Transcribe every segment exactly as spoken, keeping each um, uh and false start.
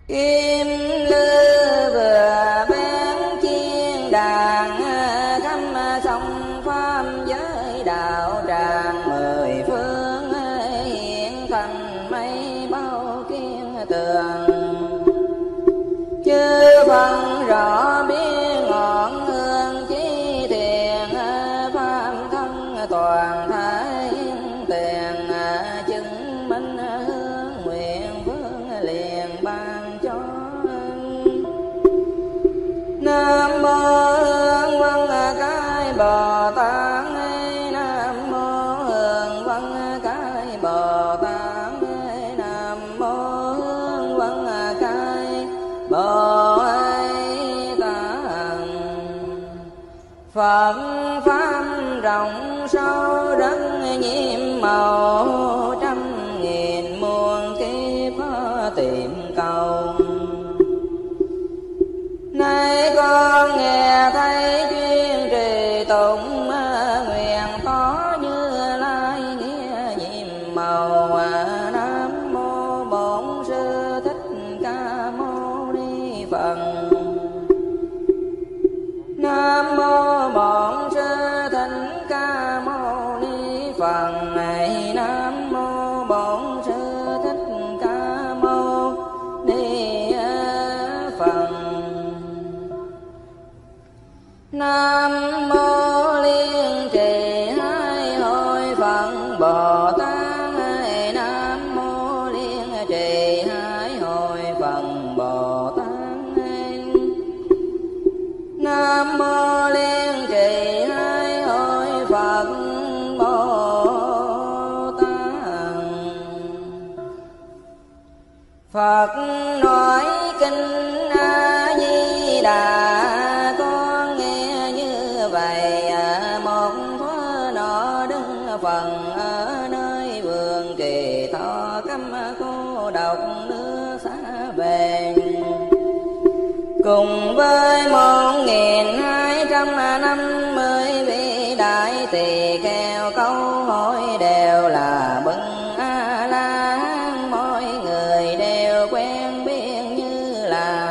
Kim lư vừa bén chiên đàn, khắp sông pháp giới đạo tràng mười phương, hiện thành mây bao kiên tường. Chư phân rõ biết ngọn hương chí thiền, pháp thân toàn thái tiền, chứng minh hương nguyện vương liền ban cho. Nam mô Hương Văn Cái Bồ Tát, Nam mô Hương Văn Cái Bồ Tát, Nam mô Hương Văn Cái Bồ Tát. Phật pháp rộng sâu đất nhiệm màu, trăm nghìn muôn kiếp tìm cầu. Nay con nghe thấy chuyên trì tụng, nguyện tỏ Như Lai nghĩa nhiệm màu. Nam mô Bổn Sư Thích Ca Mâu Ni Phật. Nam mô Bổn Sư Thích Ca Mâu Ni Phật. Nam mô Bổn Sư Thích Ca Mâu Ni Phật. Nam mô Liên Trì Hai Hội Phật Bồ Tát. Nam mô Liên Trì Hai Hội Phật Bồ Tát. Nam mô Liên Trì Hai Hội Phật Bồ Tát. Phật nói kinh A Di Đà, con nghe như vậy. Một thuở nọ đứng phần ở nơi vườn Kỳ Thọ, câm cô độc nước xa về. Cùng với một nghìn hai trăm năm mươi vị đại tỳ kheo, câu hỏi đều là bưng A La Hán, mọi người đều quen biết như là.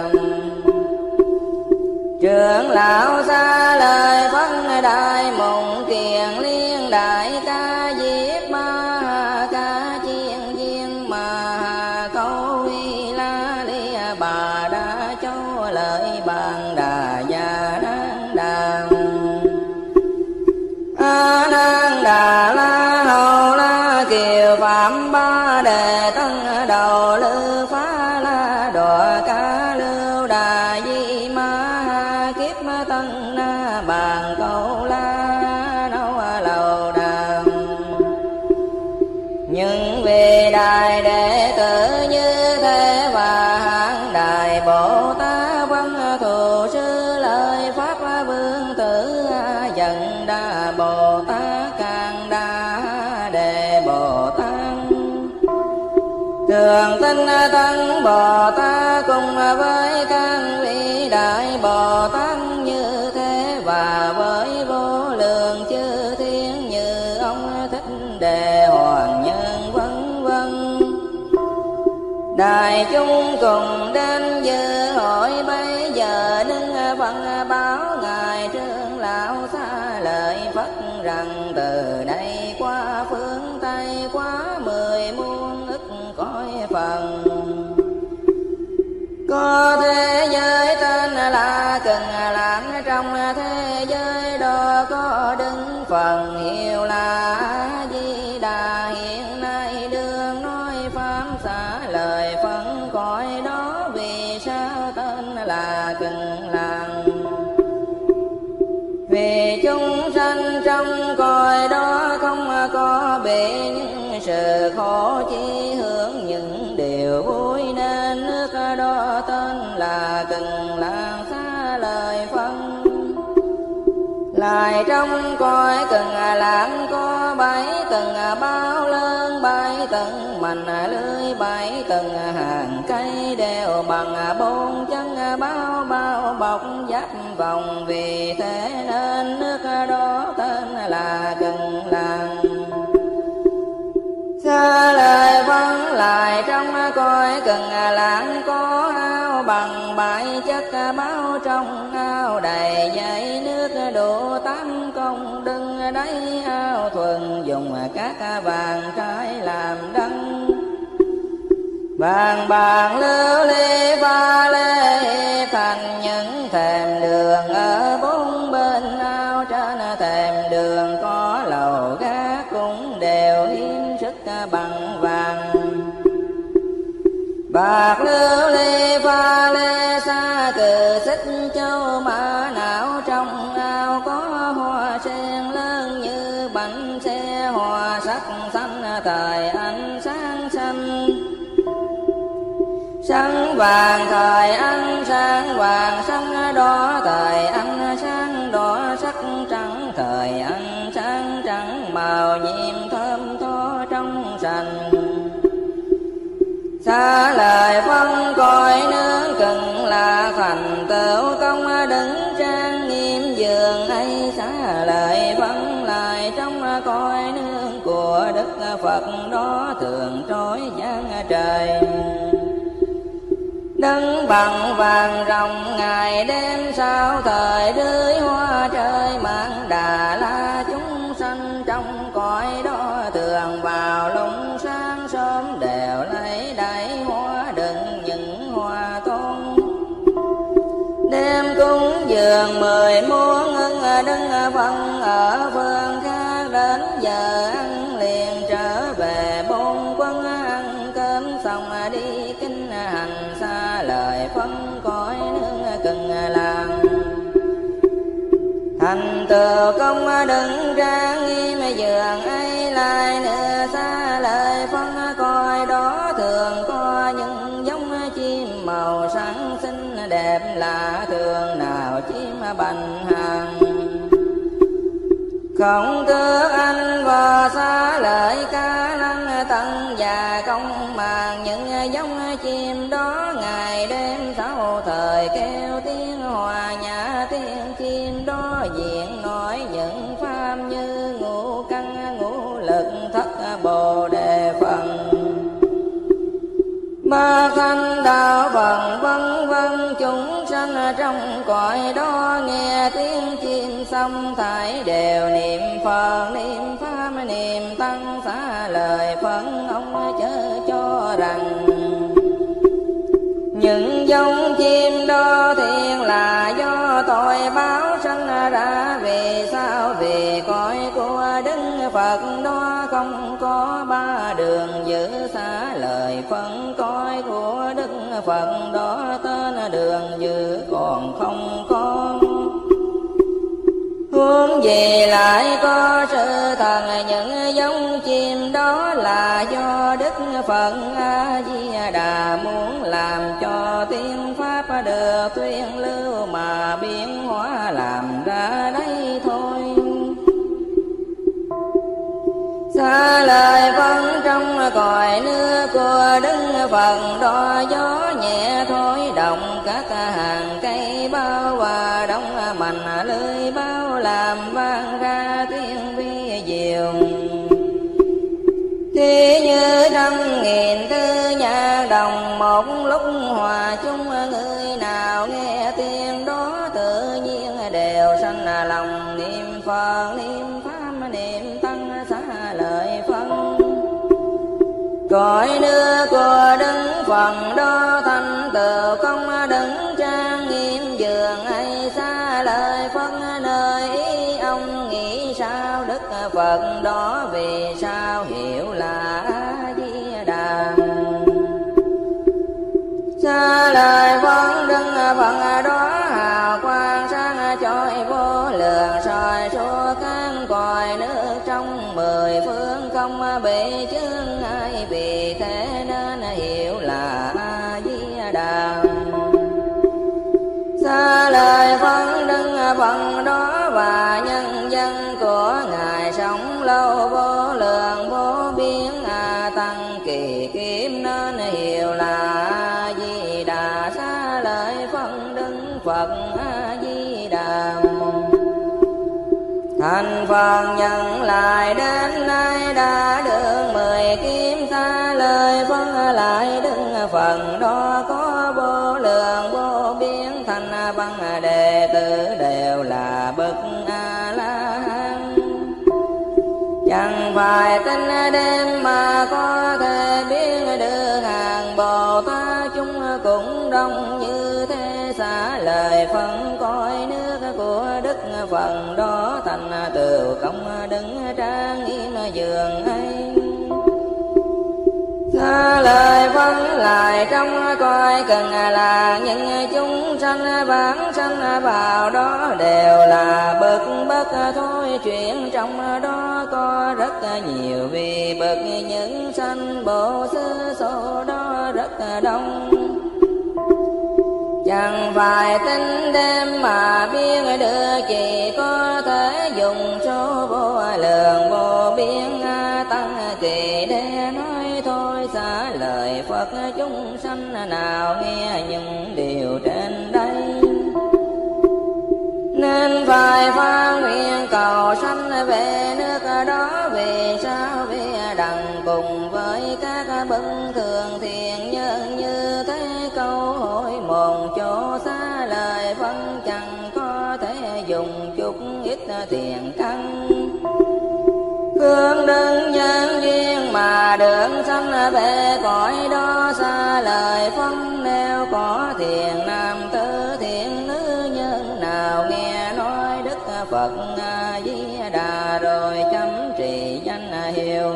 Trưởng lão xa lời phân đại mộng kiền liên, đại ca diếp ma ca chiên viên mà câu y la li bà đã cho lời bàn đà già đang đàn. A Nan Đà La Hầu La Kiều Phạm Ba Đề Tân Đầu Lư Phá La Đọa Ca Lưu Đà Di Ma Kiếp Tân Na Bàn Câu La Nâu Lầu Đàn. Nhưng vì đại đệ tử như thế và hạng đại Bồ Tát văn thù sư lời pháp vương tử dần đa Bồ Tát càng đa đề Bồ Tát. Thường tinh tăng Bồ Tát cùng với các vị đại Bồ Tát như thế, và với vô lượng chư thiên như ông Thích Đề Hoàng Nhân vân vân. Đại chúng cùng đến dự hội bây giờ, nâng phân báo ngài trưởng lão xa lời Phật rằng, từ đây qua phương Tây quá mười muôn ức cõi phần. Có thế giới tên là Cần Lãng, trong thế giới đó có đứng phần hiệu là A Di Đà. Hiện nay đương nói pháp xả lời phân cõi đó, vì sao tên là Cần Lãng? Vì chúng sanh trong cõi đó không có bị những sự khổ, chỉ hưởng những điều vui, nên nước đó tên là Cần Lãng xá lời phân. Lại trong cõi Cần Lãng có bảy tầng bao lớn, bảy tầng mành lưới, bảy tầng hàng cây đều bằng bốn chân bao bao bọc giáp vòng. Vì thế nên nước đó tên là Cần Lãng. Xa lời vắng lại trong cõi Cần Lãng có bằng bãi chất báo trong ao đầy dãy nước đủ tám công đưng đáy ao thuần dùng các vàng trái làm đăng vàng bạc lưu ly pha lê thành những thềm đường ở bốn bên ao trên thềm đường có lầu gác cũng đều hiến sức bằng vàng bạc lưu ly pha lê xa cừ xích châu mã não trong ao có hoa sen lớn như bánh xe hoa sắc xanh thời ánh sáng xanh sáng vàng thời ánh sáng vàng sáng đỏ thời ánh sáng đỏ sắc trắng thời ánh sáng trắng màu nhiệm thơm tho trong sành xa lời phân cõi nước cần là thành tựu công đứng trang nghiêm giường ấy xa lời phân lại trong cõi nước của Đức Phật đó thường trối giang trời đứng bằng vàng rồng ngày đêm sao thời rưới hoa trời mang đà la chúng sanh trong cõi đó thường vào lúc sáng sớm đều lấy đáy hoa đựng những hoa tôn đêm cúng dường mười muôn ngân đứng phân ở phương khác đến giờ ăn liền trở về bốn quân ăn cơm xong đi kinh hành xa lời phân cõi nước cần làm thành tựu công đứng trang nghiêm giường ấy lại nữa xa lời phân cõi đó thường có những giống chim màu sáng xinh đẹp lạ thường nào chim bành hàng không tước anh và xa lợi ca lăng tận và công màng những giống chim đó ngày đêm sáu thời kêu tiếng hòa nhã tiếng chim đó diện nói những pháp như ngũ căn ngũ lực thất bồ đề phần ba thanh đạo phần vân vân chúng sanh trong cõi đó nghe tiếng chim xong thải đều niệm Phật niệm pháp niệm tăng xá lời phấn ông chớ cho rằng những giống chim đó thiện là do tội báo sanh ra vì sao vì cõi của Đức Phật đó không có ba đường giữ xá lời phân cõi của Đức Phật đó tên đường giữ còn không có huống gì lại có sự thần những giống chim đó là do Đức Phật A Di Đà muốn làm cho tiếng pháp được tuyên lưu mà biến hóa làm ra đây thôi xa lời phân trong cõi nước của Đức Phật đó gió nhẹ thổi động các hàng cây bao và đông mạnh lưới bao làm vang ra tiếng vi diệu thì như trăm nghìn tư nhạc đồng một lúc hòa chung người nào nghe tiếng đó tự nhiên đều sanh lòng niệm Phật niệm pháp niệm tăng xá lợi phân cõi nước của Đức Phật đó thành tựu công đứng trang nghiêm giường ấy xa lời phân nơi ý ông nghĩ sao Đức Phật đó vì sao hiểu là A Di Đà xa lời phân Đức Phật đó hào quang sáng chói vô lượng soi suốt các cõi nước trong mười phương không bị chướng ai vì thế nên hiểu là A Di Đà xa lời phân Đức Phật đó và nhân dân của ngài sống lâu vô lượng vô biên a tăng kỳ kiếm nên hiểu là A Di Đà xa lời phân Đức Phật A Di Đà thành Phật nhận lại đến nay đã được mười kiếm xa lời phân lại Đức Phật đó có vô lượng văn đệ tử đều là bậc A La Hán. Chẳng phải tính đêm mà có thể biết được hàng Bồ Tát chúng cũng đông như thế, xả lời phân cõi nước của Đức Phật đó thành tựu công đứng trang nghiêm giường ấy. Xá lời phân lại trong cõi cần là những chúng sanh vãng sanh vào đó đều là bậc bất thôi, chuyện trong đó có rất nhiều vì bậc những sanh bộ xứ số đó rất đông. Chẳng phải tính đêm mà biết được, chỉ có thể dùng số vô lượng vô biên tăng kỳ để nói thôi. Xá lời Phật chúng sanh nào nghe những điều trên đây, nên phải phát nguyện cầu sanh về nước đó. Vì sao? Vì đặng cùng với các bậc thường thiện nhân như thế, câu hỏi một chỗ xá lời phân chẳng có thể dùng chút ít tiền căn. Hương đứng nhân duyên mà được sanh về cõi đó, xá lời phân nếu có thiện nam tử thiện nữ nhân nào nghe nói Đức Phật A Di Đà rồi chấm trì danh hiệu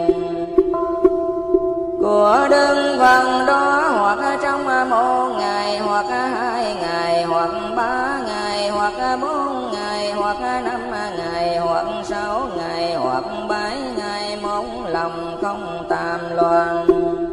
của Đức Phật đó, hoặc trong một ngày, hoặc hai ngày, hoặc ba ngày, hoặc bốn ngày, hoặc năm ngày, hoặc sáu ngày, hoặc bảy ngày, một lòng không tam loạn.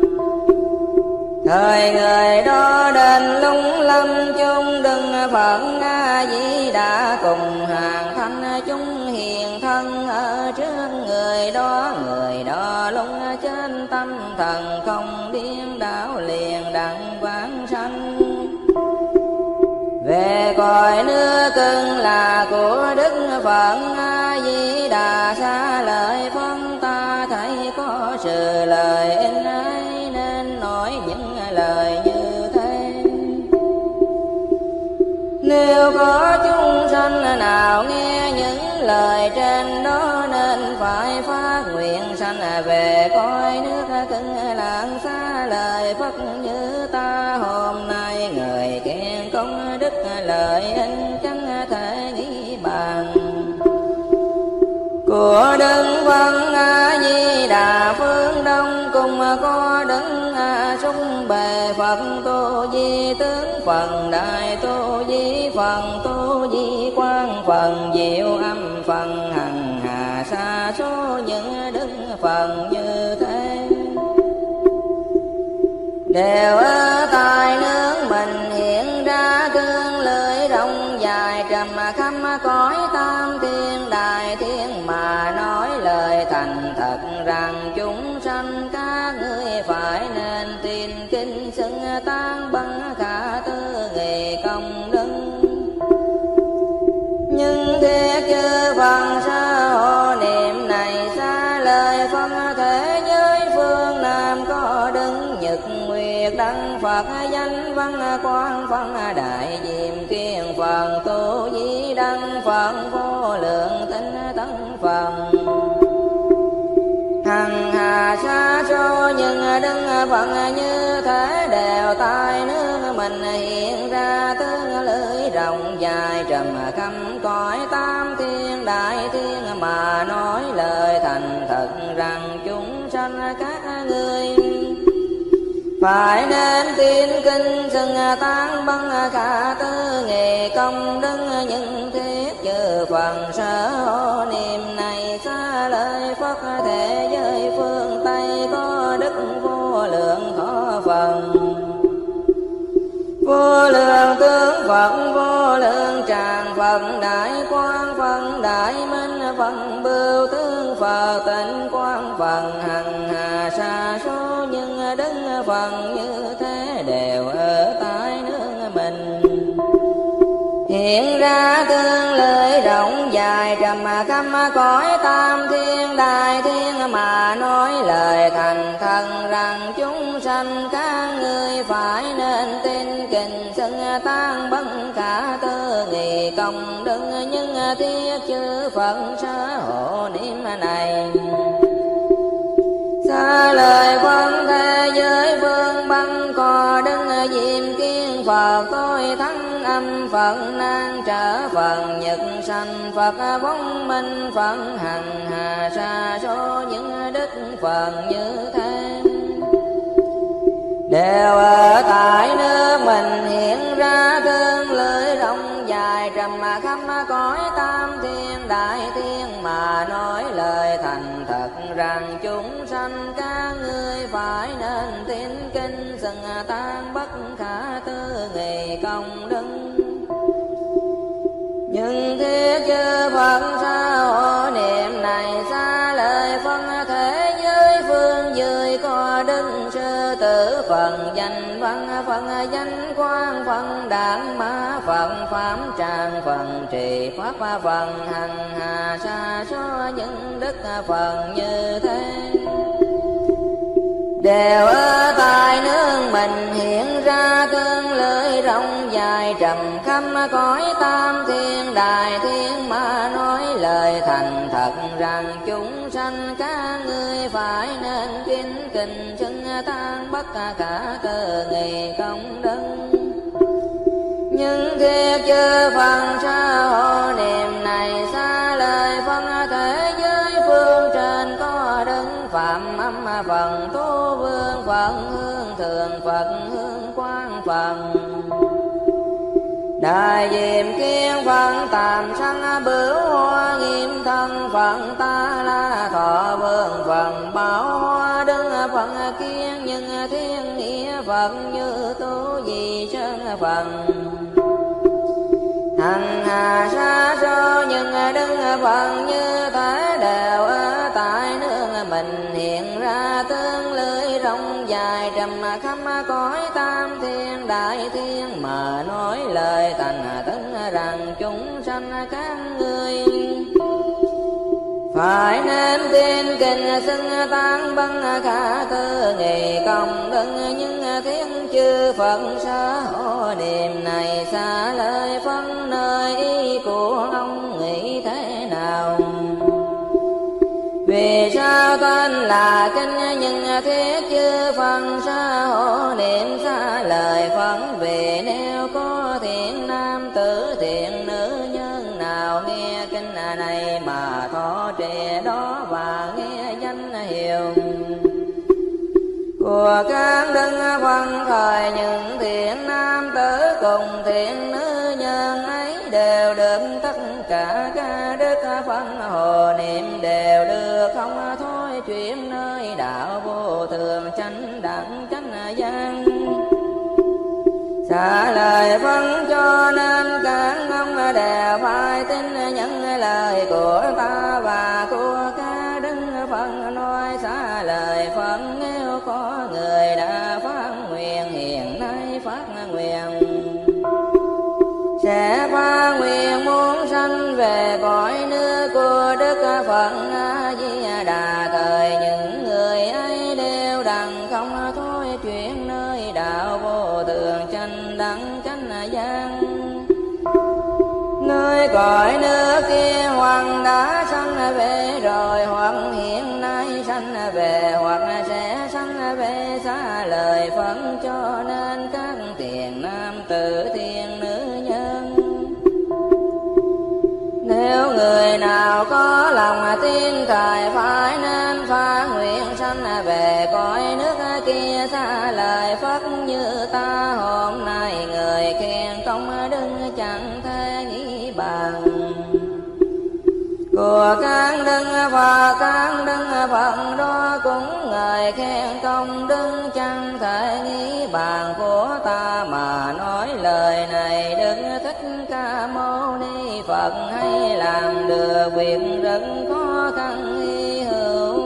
Thời người đó đến lung lâm chung Đức Phật A Di Đà cùng hàng thanh chúng hiền thân ở trước người đó. Người đó lung trên tâm thần không điên đảo liền đặng vãng sanh về cõi nước cưng là của Đức Phật A Di Đà. Xá lợi phân ta thấy có sự lời in ấy nên nói những lời như thế. Nếu có chúng sanh nào nghe những lời trên đó, nên phải phát nguyện sanh về cõi nước cưng lạng. Xá lời Phật như ta hôm nay, người khen công đức lời in chẳng thể nghĩ bàn của Đức Phật A Di Đà. Phương Đông cùng có Đức A Sung Bề Phật Tu Di Tướng, phần Đại Tu Di, phần Tu Di Quang, phần Diệu Âm, phần Hằng Hà sa số những Đức Phật như thế. Đều ở tại nước mình hiện ra cương lưỡi rộng dài, trầm khắp cõi tam thiên đại thiên mà nói lời thành thật rằng chúng sanh các ngươi phải nên tin kinh xưng tán bằng khả tư nghị công đức. Nhưng thiết chư Phật sa hộ niệm này, xa lời phân thế giới phương Nam có đứng nhật nguyệt đăng Phật danh văn quang phân đại diệm kiên Phật Tu Di đăng Phật vô lượng tinh tấn Phật hằng hà sa số nhưng Đức Phật như thế đều tại nước mình hiện ra tướng lưỡi rộng dài trầm khắp cõi tam thiên đại thiên mà nói lời thành thật rằng chúng sanh các ngươi phải nên tin kinh xưng tán bằng khả tư nghị công đức. Những thiết chư Phật sở hộ niệm này, xa lời Phật thế giới phương Tây có đức vô lượng thọ Phật, vô lượng tướng Phật, vô lượng tràng Phật, đại quang Phật, đại minh Phật, bưu tướng Phật, tịnh quang Phật, hằng hà sa số nhưng Đức Phật như thế đều ở tại nước mình hiện ra tương lưỡi rộng dài trầm khắp cõi tam thiên đại thiên mà nói lời thành thần rằng chúng sanh các ngươi phải nên tin kinh xưng tan bất khả tư nghị công đức, nhưng thiết chư Phật sa hộ niệm này. Xa lời phân thế giới vương băng cò đứng diêm kiên Phật tôi thắng âm Phật nan trở Phật nhật sanh Phật vong minh Phật hằng hà sa số những đức Phật như thế. Đều ở tại nước mình hiện ra tương lưới rộng dài trầm khắp cõi tam thiên đại thiên, mà nói lời thành thật rằng chúng sanh các ngươi phải nên tín kinh xưng tan bất khả tư nghị công đức. Nhưng thiết chư Phật sa hộ niệm này, xa lời phân thế giới phương dưới có đức sư tử phần danh văn phần danh quang phần đản mã phần pháp tràng phần trì pháp phần hằng hà sa số những đức phần như thế. Đều ở tại nước mình hiện ra tương lưới rộng dài trầm khắp cõi tam thiên đại thiên, mà nói lời thành thật rằng chúng sanh các ngươi phải nên kính kinh xưng tan bất khả tư nghị công đức. Nhưng thiết chư Phật sa hộ niệm này, xa lời phân thế giới phương trên có đức phạm âm phần tu vương Phật hương thường Phật hương quang Phật đại diệm kiên Phật tạm sanh bửu hoa nghiêm thân Phật ta la thọ vương Phật bảo hoa đứng Phật kiên nhưng thiên nghĩa Phật như tu di sơn Phật hằng hà sa số nhưng đứng Phật như thế. Đều ở tại nước mình hiện ra tương lưới rộng dài trầm khắp cõi tam thiên đại thiên, mà nói lời thành tấn rằng chúng sanh các ngươi phải nên tin kinh xưng tan băng khả tư nghị công đức. Nhưng thiên chư Phật sa hộ niệm này, xa lời phân nơi ý của ông nghĩ thế nào. Vì sao tên là kinh nhưng thiết chư Phật sa hộ niệm, xa lời phân vì nếu có thiện nam tử thiện nữ nhân nào nghe kinh này mà thọ trì đó và nghe danh hiệu của các đức Phật thời, những thiện nam tử cùng thiện nữ nhân ấy đều được tất cả các đức Phật hộ niệm, đều được không thôi chuyển nơi đạo vô thường chánh đẳng chánh giác. Xả lời phân cho nên các ông đều phải tin những lời của ta và của các đức Phật nói. Xả lời phân nếu có người đã phát nguyện hiện nay phát nguyện sẽ phát nguyện muốn sanh về cõi nước của Đức Phật A Di Đà, thời những người ấy đều đặng không thôi chuyển nơi đạo vô thường chánh đẳng chánh giác. Nơi cõi nước kia hoặc đã sanh về rồi, hoặc hiện nay sanh về, hoặc sẽ sanh về. Xa lời phân cho nên các thiện nam tử thiện nữ nhân, nếu người nào có lòng tin thời phải nên phát nguyện sanh về cõi nước kia. Xa lời Phật như ta hôm nay người khen công đức chẳng thể nghĩ bằng của các đức Phật. Các đức Phật đó cũng người khen công đức chẳng thể nghĩ bàn của ta, mà nói lời này Đức Thích Ca Mâu Ni Phật hay làm được việc rất khó khăn hy hữu,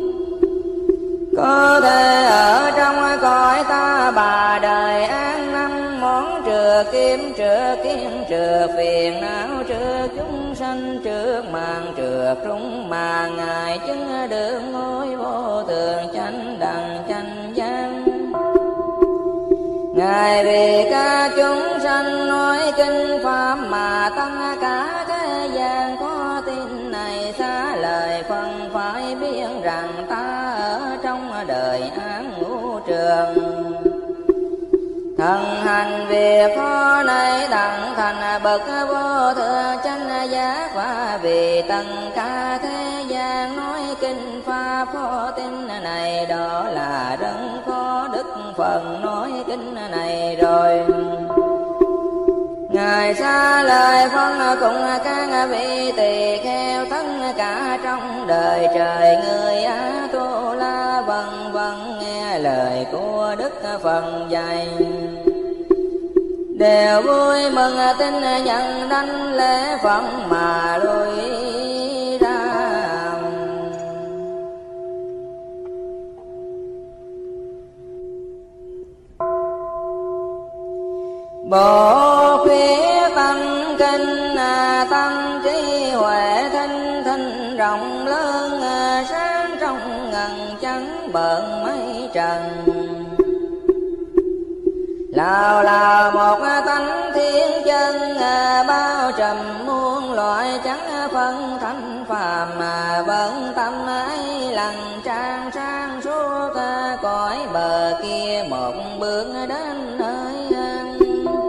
có thể ở trong cõi ta bà đời an năm món trừ kiếm trừ kiến trừ phiền não trừ chúng sanh trước màn trừ trung mà ngài chứng được ngôi vô thường chánh đẳng chánh giác. Ngài vì các chúng sanh nói kinh pháp mà tất cả thế gian có tin này, xá lời phân phải biết rằng ta ở trong đời án ngũ trường. Thần hành việc khó này đặng thành bậc vô thượng chánh giác, và vì tất cả thế gian nói kinh pháp khó tin này, đó là rất khó đức phần nói kinh này rồi. Ngài xá lời phân cùng các vị tỳ kheo tất cả trong đời trời người Á Tu La vân vân nghe lời của đức phần dạy, đều vui mừng tin nhận đảnh lễ Phật mà lui ra. Bộ khuyết tâm kinh tăng trí huệ thanh thanh rộng lớn, sáng trong ngần trắng bợn mây trần. Lào lào một tánh thiên chân, bao trùm muôn loại trắng phân thanh phàm, mà bận tâm ấy lần trang sang suốt cõi bờ kia một bước đến nơi an.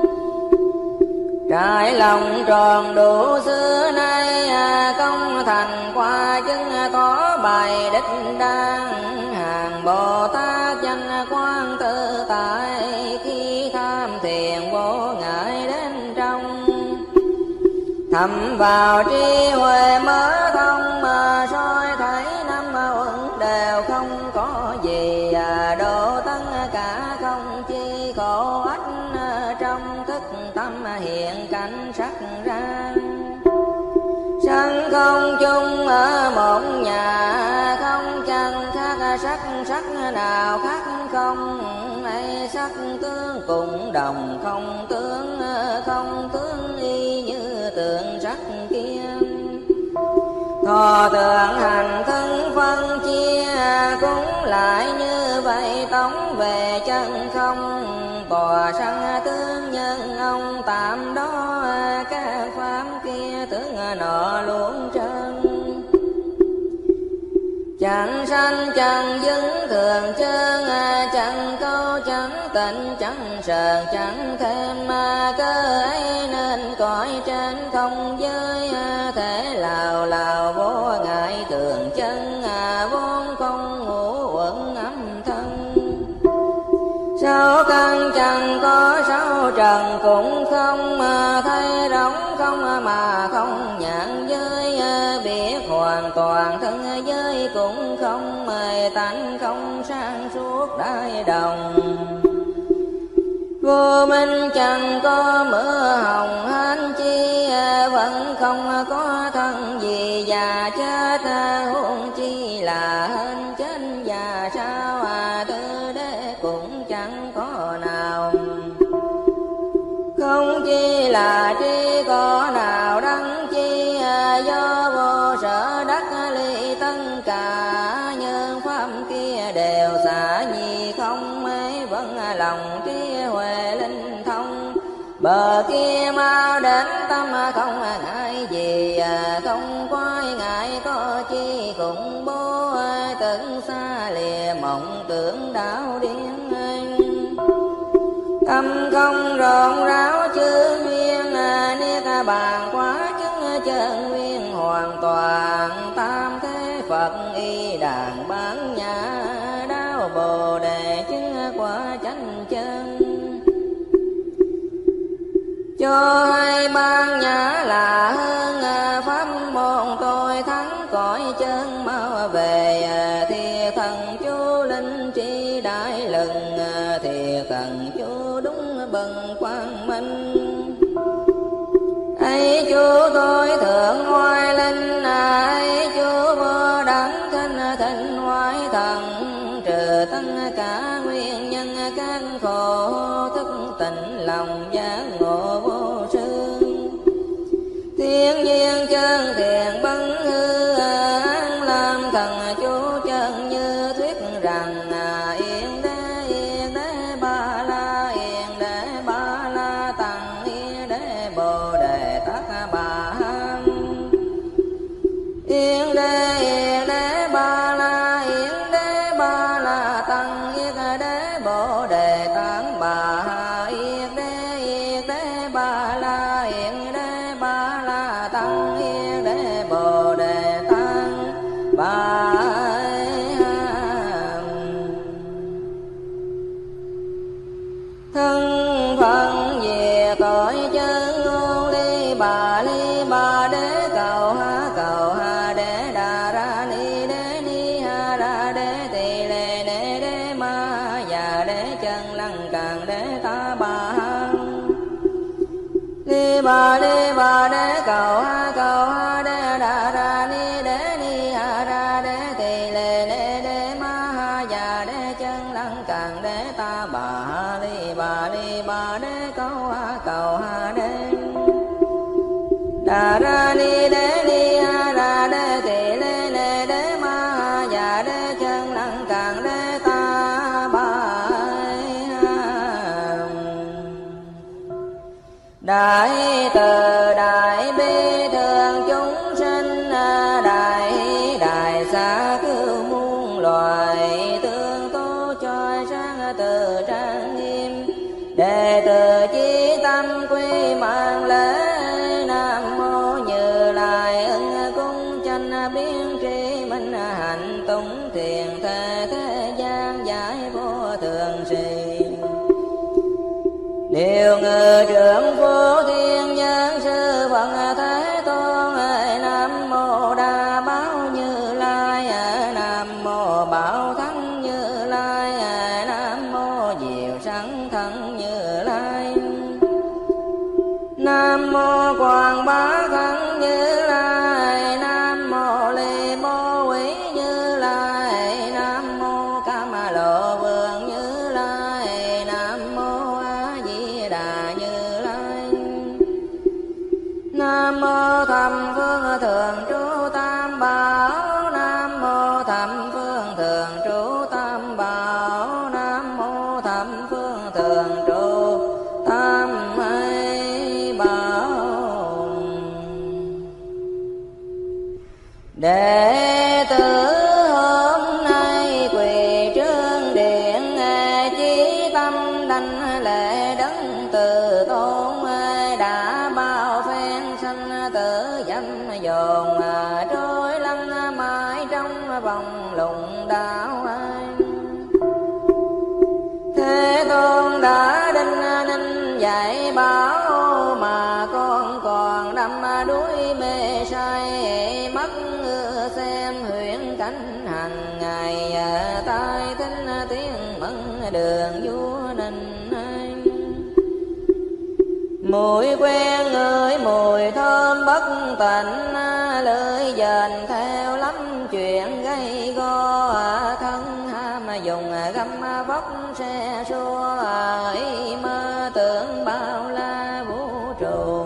Trải lòng tròn đủ xưa nay, công thành qua chứng có bài đích đăng. Hàng Bồ Tát danh quan tự tại, khi tham thiền vô ngại đến trong. Thầm vào trí huệ mở thông, mà soi thấy năm uẩn đều không có gì. Độ tất cả không chi khổ ách, trong thức tâm hiện cảnh sắc ra. Sanh không chung ở một nhà, không chẳng khác sắc sắc nào khác không. Ấy sắc tướng cùng đồng không tướng, không tướng y như tượng sắc kia. Thọ tượng hành thân phân chia, cũng lại như vậy tống về chân không. Tòa sanh tướng nhân ông tạm đó, các pháp kia tướng nọ luôn trơn. Chẳng sanh chẳng dứng thường chân, chẳng câu chẳng tịnh chẳng sờn chẳng thêm. Cơ ấy nên cõi trên không giới, thể lào lào vô ngại thường chân. Vốn không ngủ uẩn âm thân, sáu căn chẳng có sáu trần cũng không. Thấy rỗng không mà không nhãn giới, biết hoàn toàn thân giới cũng không. Tánh không sang suốt đại đồng, vô minh chẳng có mưa hồng hán chi. Vẫn không có thân gì già chết, huống chi là hên chết già sao. Tư đế cũng chẳng có nào, không chi là tri có nào đắng chi. Do vô sở đắc ly tất cả, nhân pháp kia đều xả nhi không. Mấy vẫn lòng trí huệ linh thông, bờ kia mau đến tâm không ngại gì. Không quay ngại có chi khủng bố, tưởng xa lìa mộng tưởng đảo điên. Tâm không rộn ráo chư duyên, niết bàn quá chứng chân nguyên hoàn toàn. Tam thế Phật y đàn bán nhã, đáo bồ đề chứng quả chánh chân. Cho hay ban nhã là hơn, pháp môn tôi thắng cõi chân mau về. Thiệt thần chú linh trí đại lừng, thiệt thần chú đúng bần quang minh. Ấy chú tôi thượng hoài linh, ấy chú vô đẳng thanh thịnh hoài thần. Trừ tất cả nguyên nhân các khổ, thức tịnh lòng giác ngộ vô sư. Thiên nhiên chân thiện bấn hư, an làm thần chú chân như thuyết rằng. Yên đế yên đế ba la yên bồ đề tát bà. Yên đế yên đế ba la yên đế ba la tăng yết đế bồ đề tát bà. Yên đế yên đế ba la yên đế ba la tăng yết đế bồ đề tát bà. Thân phận về cõi chân ngôn ly bà ly bà đế cầu ha cầu ha đế đà ra ni đế ni ha ra đế tỳ lê đế đế ma già đế chân lăng càng đế ta bà. Ly bà ly bà đế cầu ha cầu ha đế đà ra ni đế ni ha ra đế tỳ lê đế đế ma ha già đế chân lăng càng đế ta bà. Ly bà ly bà đế cầu ha cầu ha đế đà ra ni đế ni ha ra đế tỳ lê lê đế ma ha già đế chân lăng càng đế ta bà. Đại từ đại bi thường chúng sinh đại đại xa cứu muôn loài tương tố choi sáng từ trang nghiêm đệ tử chí tâm quy mạng lễ nam mô Như Lai ưng cung chánh biến tri minh hạnh tùng thiền thế thế gian giải vô thường trì điều ngự trưởng vô thiên nhân sư Phật Thế Tôn. Nam mô Đa Bảo Như Lai nam mô Bảo Thắng Như Lai nam mô Diệu Sẵn Thân Như Lai nam mô Quảng Bá Thân Như Lai nam mô Ly Bố Quý Như Lai nam mô Cam Lộ Vương Như Lai nam mô A Di Đà Như Lai nam mô Thầm Phương Thường Trú Tam Bảo nam mô Thầm Phương Thường Trú Tam Bảo nam mô Thầm Phương Thường Trú Tam Bảo. Đệ tử hôm nay quỳ trước điện chí tâm đảnh lễ đấng từ tôn đã bao phen sanh tử dâm dồn trôi lăn mãi trong vòng lùng đạo. Thế Tôn đã đinh ninh dạy bảo mà con còn đắm đuối mê say mắt xem huyễn cảnh hàng ngày tai thính tiếng mẫn đường vua ninh. Mùi quen người mùi thơm bất tịnh lưỡi dền theo lắm chuyện gây go thân ham dùng găm vóc xe xua ý mơ tưởng bao la vũ trụ.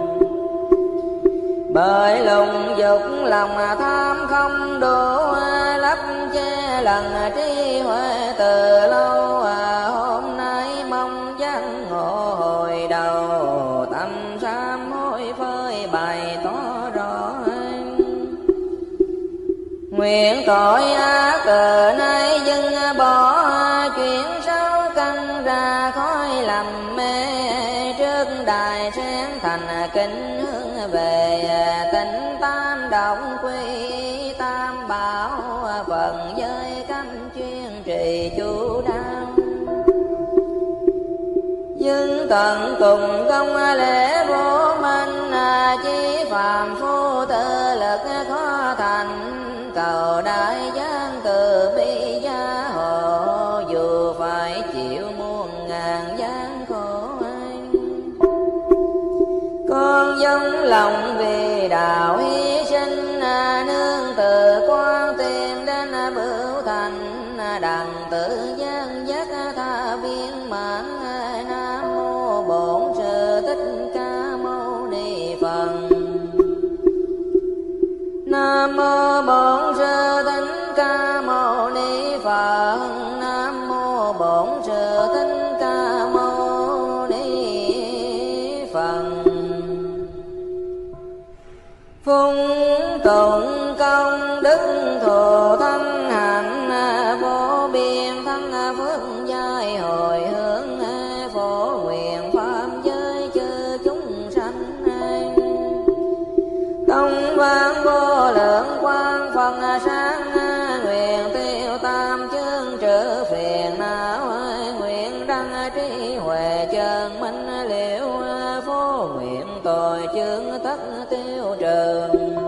Bởi lùng dục lòng tham không đủ lấp che lần trí huệ từ lâu. Hôm nay mong giác ngộ hồi đầu tâm sám hối phơi bày tỏ rõ. Nguyện tội ác cờ nay dừng bỏ chuyện xấu căn ra khói lầm mê trước đài sen thành kính hướng về tịnh tam động quy tam bảo phần giới cấm chuyên trì chú đáo. Nhưng tận cùng công lễ vô minh chi phàm phu tự lực khó thành cầu đại giang từ bi gia hộ dù phải chịu muôn ngàn gian khổ. Con dâng lòng vì đạo hy sinh nương từ quan tìm đến bửu thành đặng tự gian giác tha viên mãn. Nam mô Bổn Sư Thích Ca Mâu Ni Phật. Nam mô Bổn Sư Thích Ca Mâu Ni Phật. Nam mô Bổn Sư Thích Ca Mâu Ni Phật. phung tụng công đức thù thanh hạnh vô biên thắng phước giai hồi hướng phổ nguyện pháp giới chư chúng sanh tông vang vô lượng quang phần sáng nguyện tiêu tam chương trừ phiền não nguyện đăng trí huệ chân minh liễu phổ nguyện tội chương tất tiêu trừ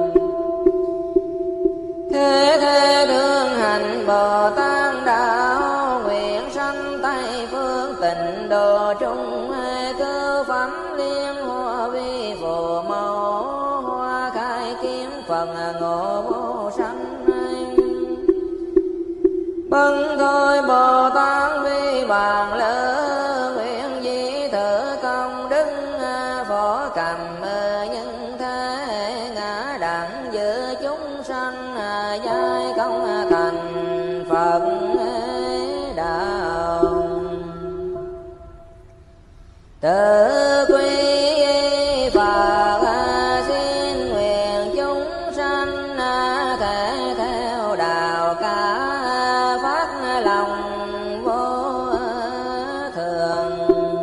thế thế thương hành Bồ Tát đạo nguyện sanh Tây phương tịnh độ trung cứu phẩm liên hoa vi phù mẫu hoa khai kiến phần ngộ vô sanh bần thôi Bồ Tát vi bàn lỡ nguyện di thử công đức phổ cầm nhân thế ngã đẳng giữa chúng sanh giai công thành Phật đạo tự quy Phật xin nguyện chúng sanh thể theo đạo cả phát lòng vô thường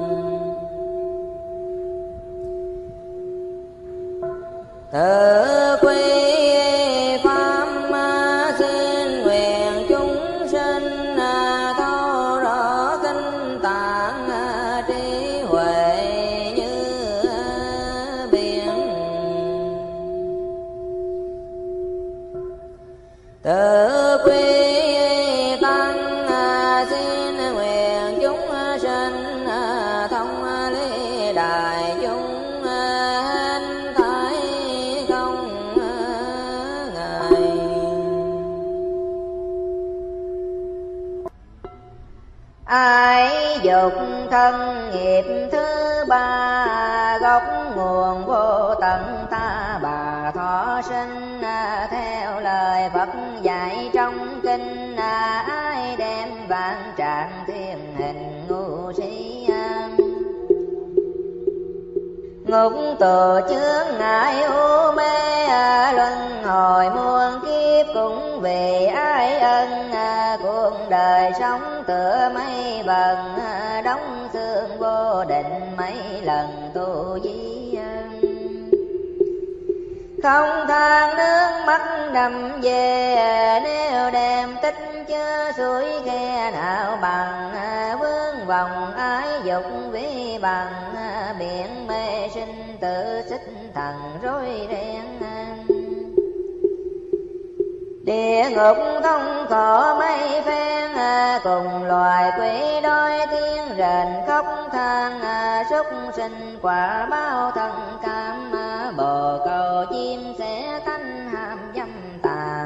tự quy pháp xin nguyện chúng sinh thấu rõ kinh tạng trí huệ như biển tự quy tăng xin nguyện chúng sinh thông lý đại chúng ai dục thân nghiệp thứ ba gốc nguồn vô tận ta bà thọ sinh theo lời Phật dạy trong kinh ai đem vạn trạng thiên hình ngu si ngục tù chướng ngại u mê luân hồi muôn kiếp cũng vì ai ân cuộc đời sống tựa mây vần đóng xương vô định mấy lần tu di không than nước mắt đầm về nếu đem tích chớ suối khe nào bằng vương vòng ái dục vi bằng biển mê sinh tự xích thần rối ren địa ngục thông khổ mấy phen cùng loài quỷ đói tiếng rền khóc than súc sinh quả bao thân cam bồ câu chim sẽ tánh ham dâm tàn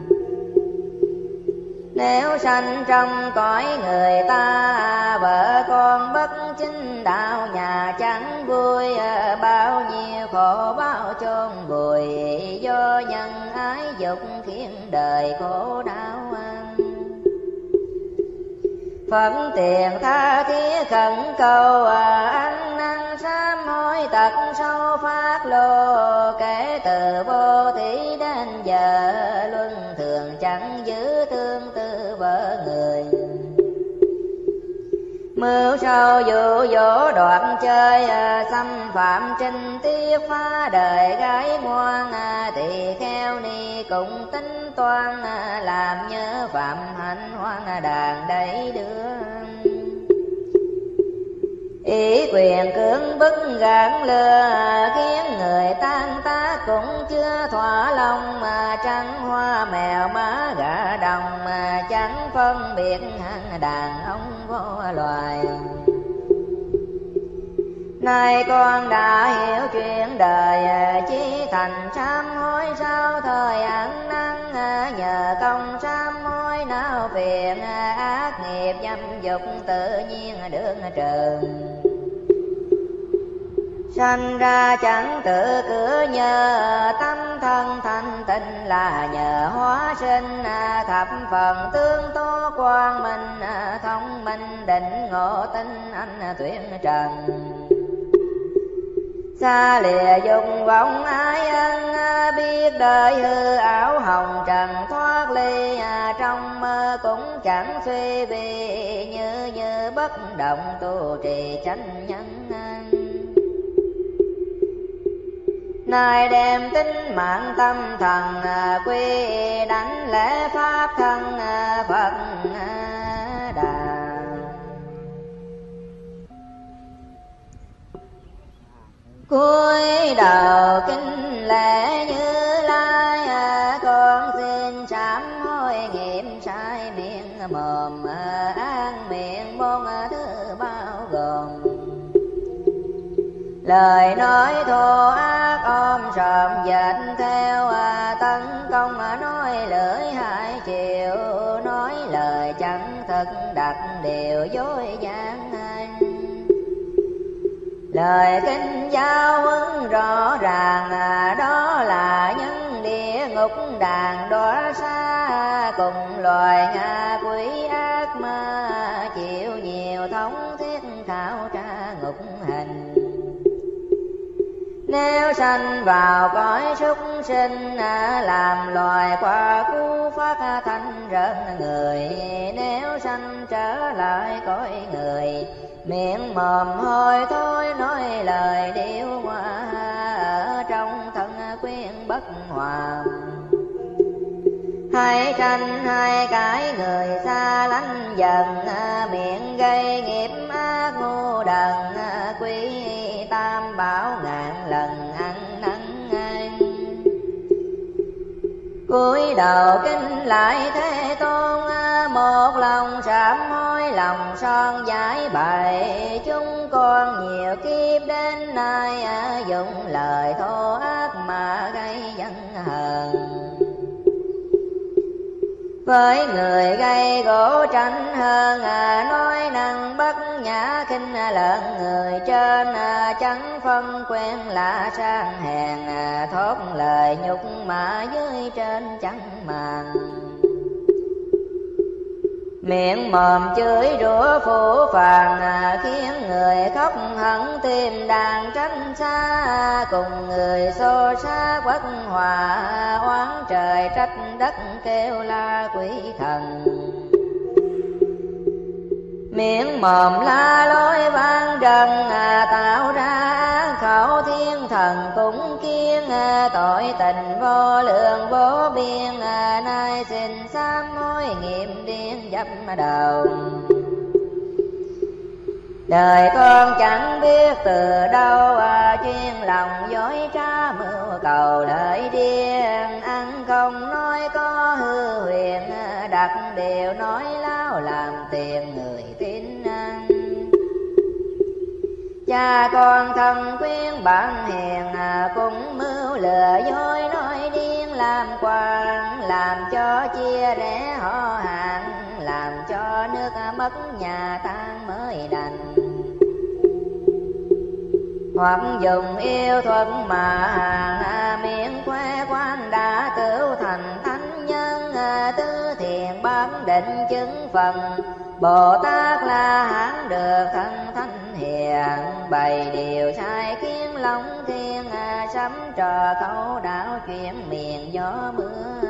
nếu sanh trong cõi người ta vợ con bất chính đạo nhà chẳng vui bao nhiêu khổ bao chôn vùi do nhân ái dục khiến đời khổ đau phận tiền tha thiết khẩn cầu ăn năn sám hối tật sâu phát lô kể từ vô thủy đến giờ luân thường chẳng giữ thương tư vợ người mưu sâu dụ dỗ đoạt chơi xâm phạm trinh tiết phá đời gái ngoan tỳ kheo ni cũng tính toan làm nhớ phạm hạnh hoang đàn đẩy đưa ý quyền cưỡng bức gạn lừa khiến người tan tác cũng chưa thỏa lòng mà trắng hoa mèo má gà đồng mà chẳng phân biệt hạng đàn ông vô loài nay con đã hiểu chuyện đời chí thành sám hối sau thời ăn năn nhờ công sám hối não phiền ác nghiệp dâm dục tự nhiên được trừ sanh ra chẳng tự cửa nhờ tâm thân thanh tịnh là nhờ hóa sinh thập phần tương tố quang minh thông minh định ngộ tinh anh tuyển trần xa lìa dùng vọng ái ân biết đời hư ảo hồng trần thoát ly, trong mơ cũng chẳng suy vì như như bất động tu trì chánh nhân. Nay đem tính mạng tâm thần quy đánh lễ pháp thân Phật Đà. Cúi đầu kính lễ Như Lai, con xin sám hối nghiệm sai miệng mồm ác miệng bốn thứ bao gồm. Lời nói thô ác ôm sòm dệt theo, tấn công nói lưỡi hai chiều, nói lời chẳng thật đặt điều dối gian. Lời kinh giáo huấn rõ ràng, đó là nhân địa ngục đàn đọa xa, cùng loài ngạ quỷ ác ma chịu nhiều thống thiết khảo tra ngục hành. Nếu sanh vào cõi súc sinh, làm loài qua cú phát thanh rợn người. Nếu sanh trở lại cõi người, miệng mồm hôi thối nói lời điêu hoa, ở trong thân quyến bất hòa. Hai tranh hai cái người xa lánh dần, miệng gây nghiệp ác ngu đần, quý tam bảo ngàn lần ăn năn. Cúi đầu kính lại Thế Tôn, một lòng sám hối lòng son giải bày. Chúng con nhiều kiếp đến nay, dùng lời thô ác mà gây dân hờn. Với người gây gỗ tranh hơn, nói năng bất nhã khinh lợn người trên. Chẳng phân quen lạ sang hèn, thốt lời nhục mà dưới trên chẳng màng. Miệng mồm chửi rủa phủ phàng, khiến người khóc hận tim đàn tránh xa. Cùng người xô xá bất hòa, oán trời trách đất kêu la quỷ thần. Miệng mồm la lối vang trần, tạo ra khẩu thiên thần cũng kiêng. Tội tình vô lượng vô biên, nay xin sám hối nghiệm điên dập đầu. Đời con chẳng biết từ đâu, chuyên lòng dối trá mưu cầu lợi điên. Ăn không nói có hư huyền, đặt điều nói láo làm tiền người tin ăn. Cha con thân quyến bạn hiền, cũng mưu lừa dối nói điên làm quan. Làm cho chia rẽ họ hàng, làm cho nước mất nhà tan mới đành. Hoặc dùng yêu thuật mà hàng, miệng khoe quan đã tửu thành thánh nhân. Tứ thiền bám định chứng phần, Bồ Tát La Hán được thân thánh hiền. Bày điều sai khiến lòng thiên, sắm trò khẩu đạo chuyện miền gió mưa.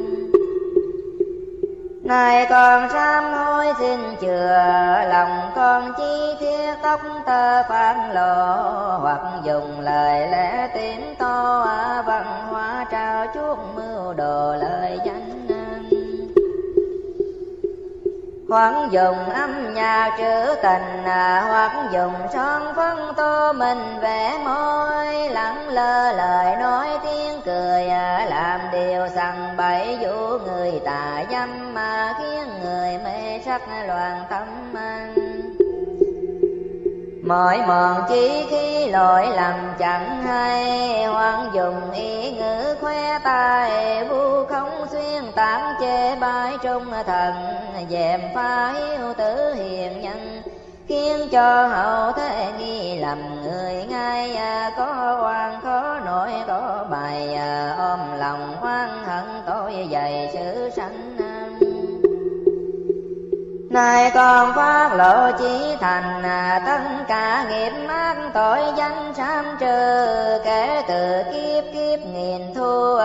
Này con sám hối xin chừa, lòng con chi thiết tóc tơ phan lộ. Hoặc dùng lời lẽ tiếng to, văn hóa trao chuốt mưu đồ lời danh. Hoặc dùng âm nhạc trữ tình, hoặc dùng son phấn tô mình vẽ môi. Lắng lơ lời nói tiếng cười, làm điều sằng bậy dụ người tà dâm, mà khiến người mê sắc loạn tâm. Mọi mòn chí khi lỗi lầm chẳng hay, hoặc dùng ý ngữ khoe tài. Vu không xuyên tạm chê bai trung thần, dèm pha hiếu tử hiền nhân. Khiến cho hậu thế nghi lầm người ngay, có oan khó nổi có bài. Ôm lòng oan hận tội dày sự sanh. Này con phát lộ chí thành, tất cả nghiệp ác tội danh sám trừ. Kể từ kiếp kiếp nghìn thu,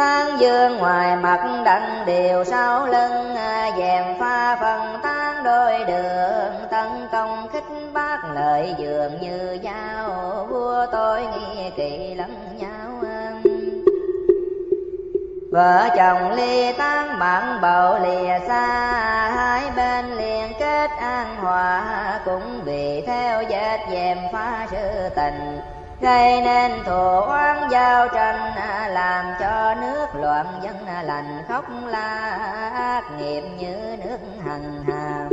Tán dương ngoài mặt đặng điều sau lưng, dèm pha phần tán đôi đường, tấn công khích bác lợi dường như dao, vua tôi nghi kỵ lẫn nhau. Vợ chồng ly tán mặn bầu lìa xa, hai bên liên kết an hòa, cũng vì theo vết dèm pha sự tình, gây nên thù oán giao tranh, làm cho nước loạn dân lành khóc la, ác nghiệp như nước hằng hàm.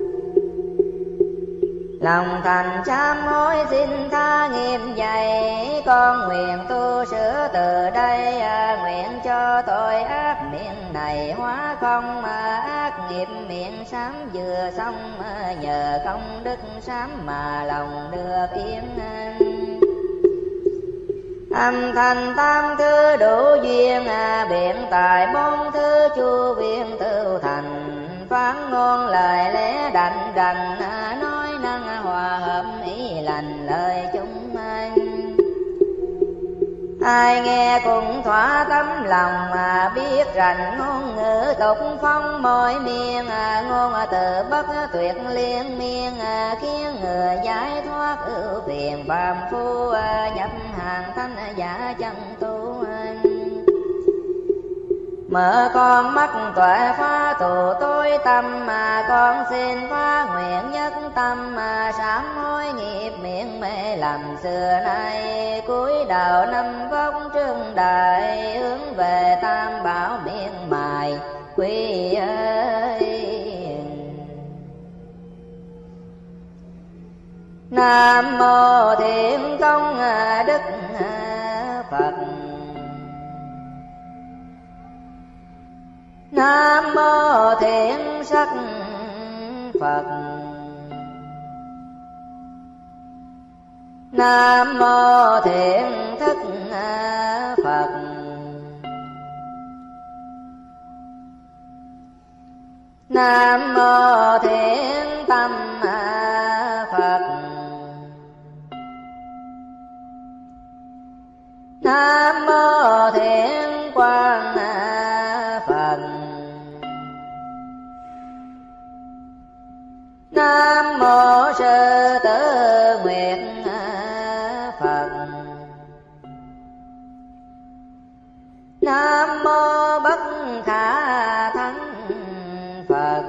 Lòng thành sám hối xin tha nghiêm dày, con nguyện tu sửa từ đây, nguyện cho tội ác miệng này hóa không, ác nghiệp miệng sám vừa xong, nhờ công đức sám mà lòng được yên. Âm thanh tam thứ đủ duyên, biện tài bốn thứ chu viên tự thành, phán ngôn lời lẽ đành đành, nói năng hòa hợp ý lành lời chúng anh. Ai nghe cũng thỏa tấm lòng, mà biết rành ngôn ngữ tục phong mỗi miền, ngôn từ bất tuyệt liên miên, khiến người giải thoát ưu phiền phàm phu, nhập hàng thanh giả chân tu anh. Mở con mắt tuệ phá tù tối tâm, mà con xin phá nguyện nhất tâm, mà sám hối nghiệp miệng mê lầm xưa nay, cúi đầu năm vóc trương đại, hướng về tam bảo miệng mài quy ơi. Nam mô Thiện Công Đức Phật. Nam mô Thiện Sắc Phật. Nam mô Thiện Thức Phật. Nam mô Thiện Tâm Phật. Nam mô Thiện Quang Phật. Nam mô Sư Tử Nguyệt Phật. Nam mô Bất Khả Thắng Phật.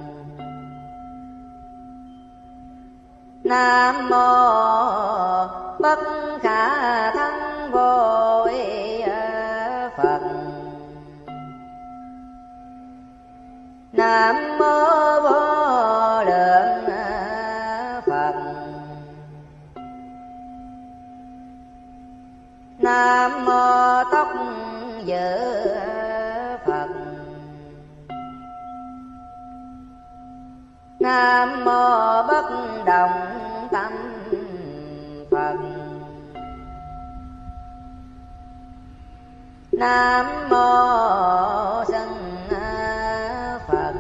Nam mô Bất Khả Thắng Vô Ý Phật. Nam mô Vô Lượng Phật. Nam mô Tóc Dự Phật. Nam mô Bất Động Tâm Phật. Nam mô Sân Phật.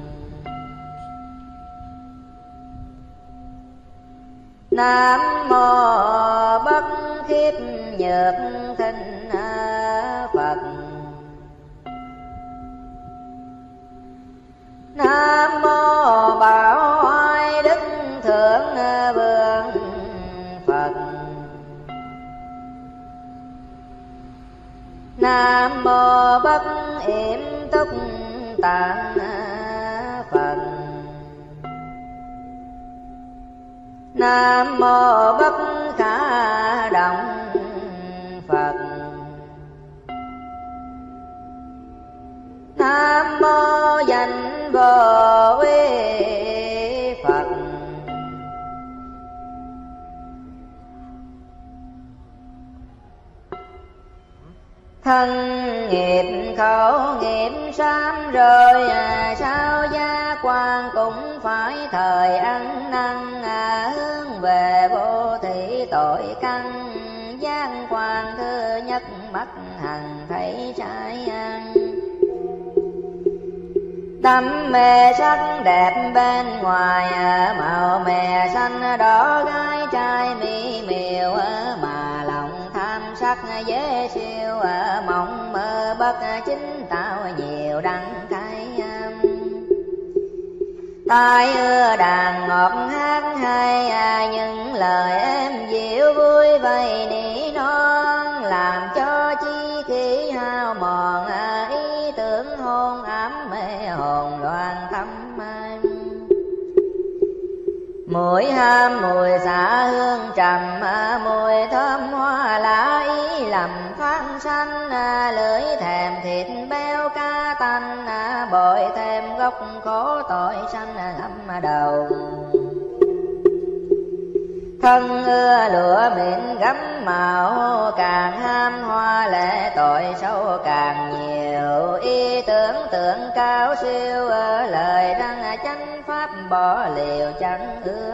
Nam mô Bất Khiếp Nhược Thinh Phật. Nam mô Bảo Oai Đức Thượng Vương Phật. Nam mô Bất Yểm Túc Tạng Phật. Nam mô Bất Khả Động Phật. Nam mô Danh Vô Uy Phật. Thân nghiệp khẩu nghiệp sám rồi, sao gia quan cũng phải thời ăn năn, hướng về vô thị tội căn, giang quan thứ nhất mắt hằng thấy trái ăn. Tâm mê sắc đẹp bên ngoài, màu mè xanh đỏ gái trai mỹ miều, mà lòng tham sắc dễ siêu mộng bất chính tạo nhiều đắng cay. Tai ưa đàn ngọt hát hay, những lời êm dịu vui vầy nỉ non, làm cho chi khí hao mòn ý tưởng hôn ám mê hồn loạn tâm. Mùi ham mùi xạ hương trầm, mùi thơm hoa lá ý lầm phát sanh, lưỡi thèm thịt béo cá tanh, bội thêm gốc khổ tội sanh lắm đầu. Thân ưa lụa mịn gấm màu, càng ham hoa lệ tội sâu càng nhiều. Ý tưởng tượng cao siêu, lời răng chánh pháp bỏ liều chẳng ưa.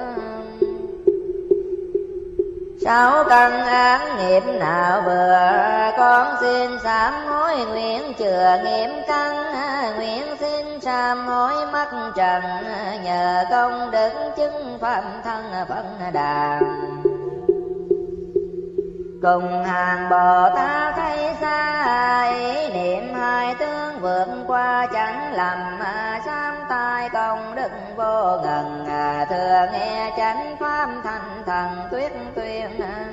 Sáu căn án nghiệp nào vừa, con xin sám hối nguyện chừa nghiệp căn. Nguyện xin sám hối mắc trần, nhờ công đức chứng pháp thân Phật Đà. Cùng hàng Bồ Tát thấy xa, ý niệm hai tướng vượt qua chẳng lầm. Sám tai công đức vô ngần, thừa nghe chánh pháp thanh thần tuyết tuyên.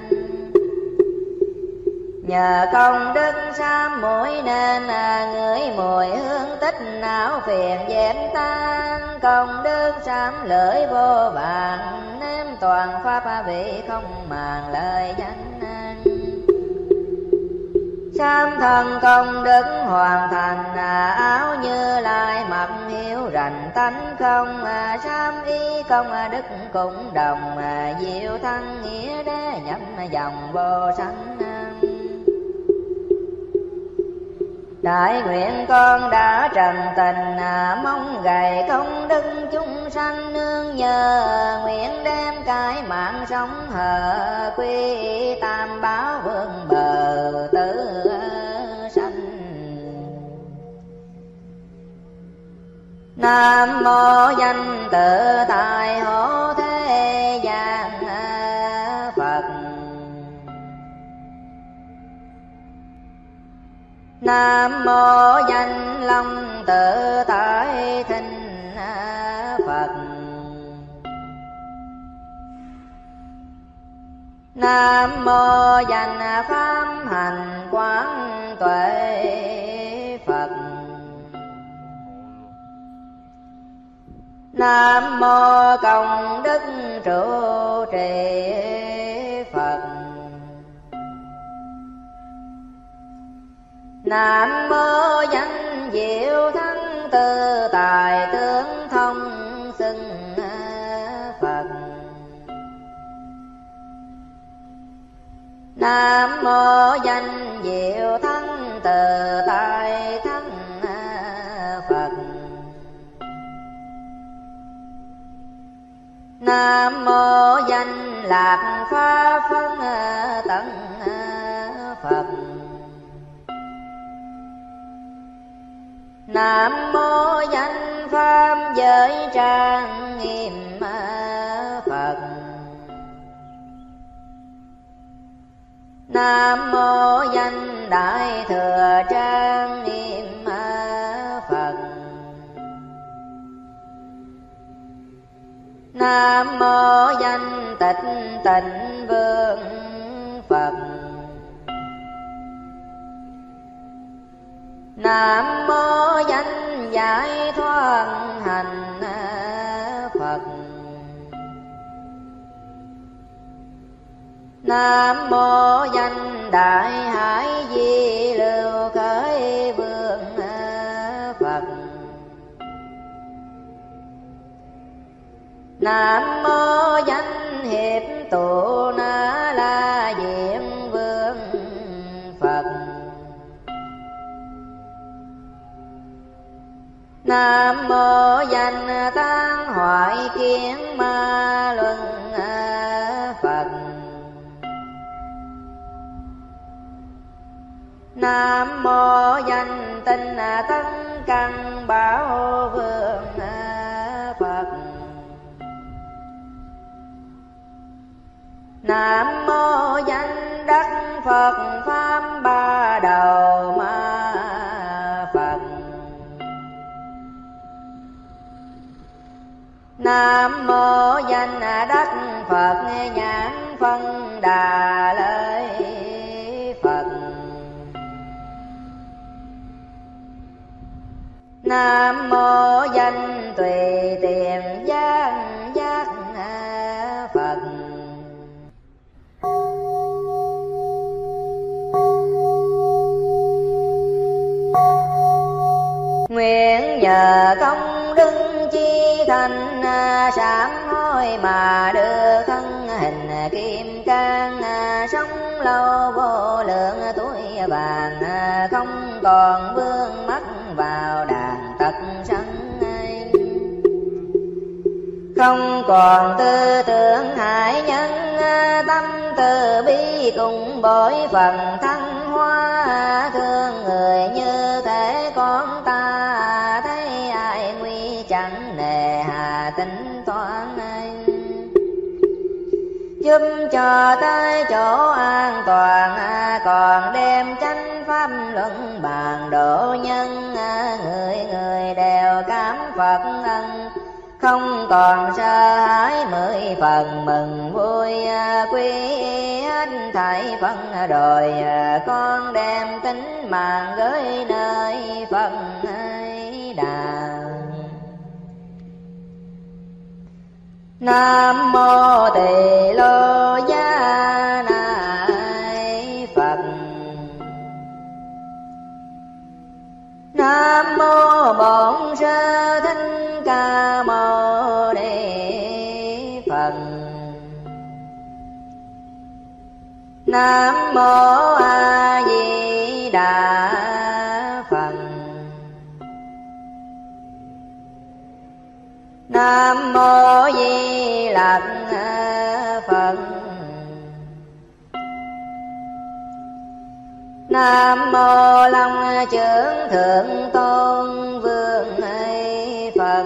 Nhờ công đức sám mũi nên, ngửi mùi hương tích não phiền dẹp tan. Công đức sám lưỡi vô vàng, nếm toàn pháp vị không màng lời danh. Sám thân công đức hoàn thành, áo Như Lai mặc hiếu rành tánh không. Sám ý công đức cũng đồng, diệu thân nghĩa đế nhập dòng vô sanh. Đại nguyện con đã trần tình, mong gầy công đức chúng sanh nương nhờ. Nguyện đem cái mạng sống hờ, quy tam bảo vương bờ tử sanh. Nam mô danh tự tại hộ thế gian Phật. Nam mô danh long tự tại thinh Phật. Nam mô danh pháp hành quán tuệ Phật. Nam mô công đức trụ trì Phật. Nam mô danh diệu thắng tự tại tướng thông xưng Phật. Nam mô danh diệu thắng tự tại thắng Phật. Nam mô danh lạc pháp phân tận Phật. Nam mô danh pháp giới trang nghiêm Phật. Nam mô danh đại thừa trang nghiêm Phật. Nam mô danh tịch tịnh vương Phật. Nam mô danh giải thoát hành Phật. Nam mô danh đại hải di lưu khởi vương Phật. Nam mô danh hiệp tụ na la diện vương Phật. Nam mô danh tán hoại kiến ma luân Phật. Nam mô danh tinh tấn căn bảo vương Phật. Nam mô danh đắc Phật pháp ba đầu ma Nam mô danh đất Phật nhãn phân đà lợi Phật. Nam mô danh tùy tiện giác giác Phật. Nguyện nhờ công đức chi thành sám hối mà được thân hình kim cang, sống lâu vô lượng tuổi vàng, không còn vương mắc vào đàn tật sanh. Không còn tư tưởng hại nhân, tâm từ bi cùng bội phần thăng hoa, thương người như thể con ta, thấy ai nguy chẳng nề hà tính toán. Giúp cho tới chỗ an toàn, còn đem chánh pháp luận bàn độ nhân, người người đều cảm Phật ân, không còn sợ hãi mười phần mừng vui. Quy hết thảy Phật đòi, con đem tính mạng gửi nơi Phật Đà. Nam mô Tỳ Lô Giá Ni Phật. Nam mô Bổn Sư Thích Ca Mâu Ni Phật. Nam mô A Di Đà Phật. Nam mô Di Lặc Phật. Nam mô Long Trưởng Thượng Tôn Vương Phật.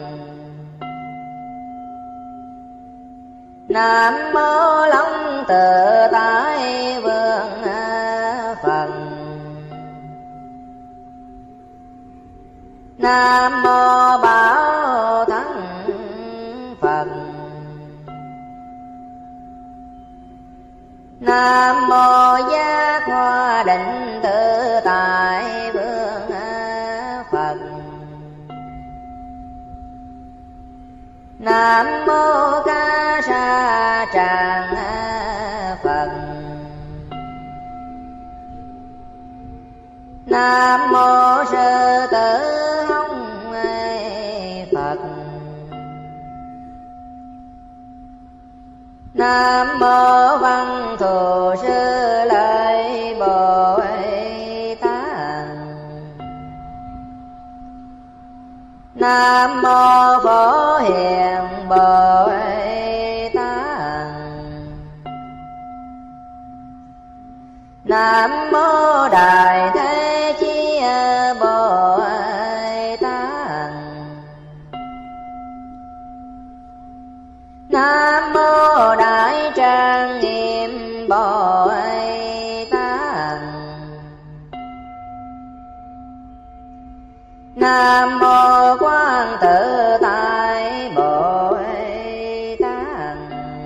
Nam mô Long Tự Tại Vương Phật. Nam mô Bảo Thắng Phật. Nam mô Giác Hoa Định Tự Tại Vương Phật. Nam mô Ca Sa Tràng Phật. Nam mô Sư Tử Hồng Phật. Nam mô Văn Thù Sư Lợi Bồ Tát. Nam mô Phổ Hiền Bồ Tát. Nam mô Đại Thế Chí Bồ Tát. Nam mô Đại Trang Nghiêm Bồ Tát. Nam mô Quang Tự Tại Bồ Tát.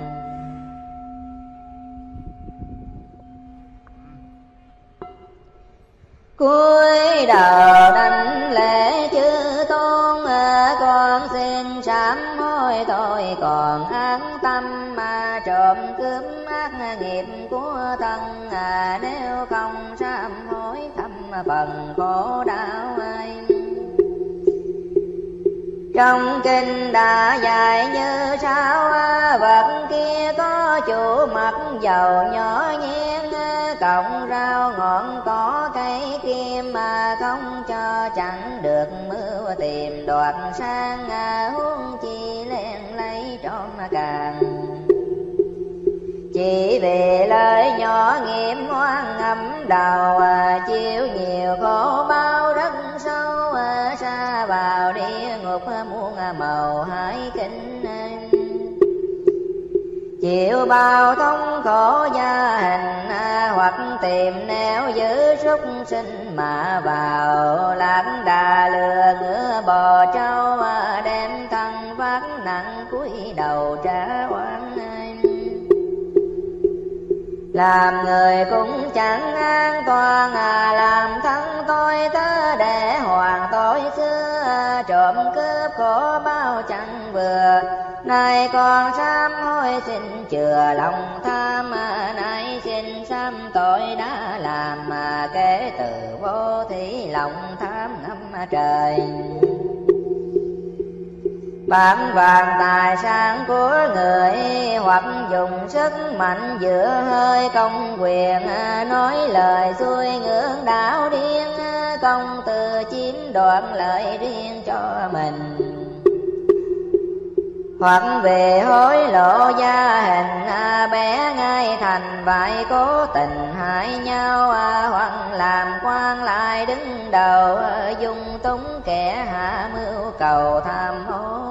Cúi đầu đảnh lễ chư tôn, con xin sám hối tội còn ác tâm, mà trộm cướp ác nghiệp của thân, nếu không sám hối thâm phần khổ đau ai. Trong kinh đã dạy như sau, vật kia có chủ mặt dầu nhỏ nhen, cọng rau ngọn cỏ cây kim, mà không cho chẳng được mưa tìm đoạt sang, huống chi len lấy trộm càng. Chỉ vì lời nhỏ nghiệm hoang ngầm đầu, chịu nhiều khổ bao rất sâu, xa vào địa ngục muôn màu hải kinh. Chịu bao thống khổ gia hình, hoặc tìm nẻo giữ súc sinh mà vào. Lạc đà lừa ngựa bò trâu, đem thân vác nặng đầu trả oán. Làm người cũng chẳng an toàn, làm thân tôi tớ để hoàng tối xưa, trộm cướp khổ bao chẳng vừa. Nay con sám hối xin chừa lòng tham, nay xin sám tội đã làm, mà kể từ vô thí lòng tham ngắm trời. Bán vàng tài sản của người, hoặc dùng sức mạnh giữa hơi công quyền, nói lời xuôi ngưỡng đạo điên, công từ chiếm đoạt lợi riêng cho mình. Hoặc về hối lộ gia hình, bé ngay thành vậy cố tình hại nhau, hoặc làm quan lại đứng đầu, dung túng kẻ hạ mưu cầu tham ô.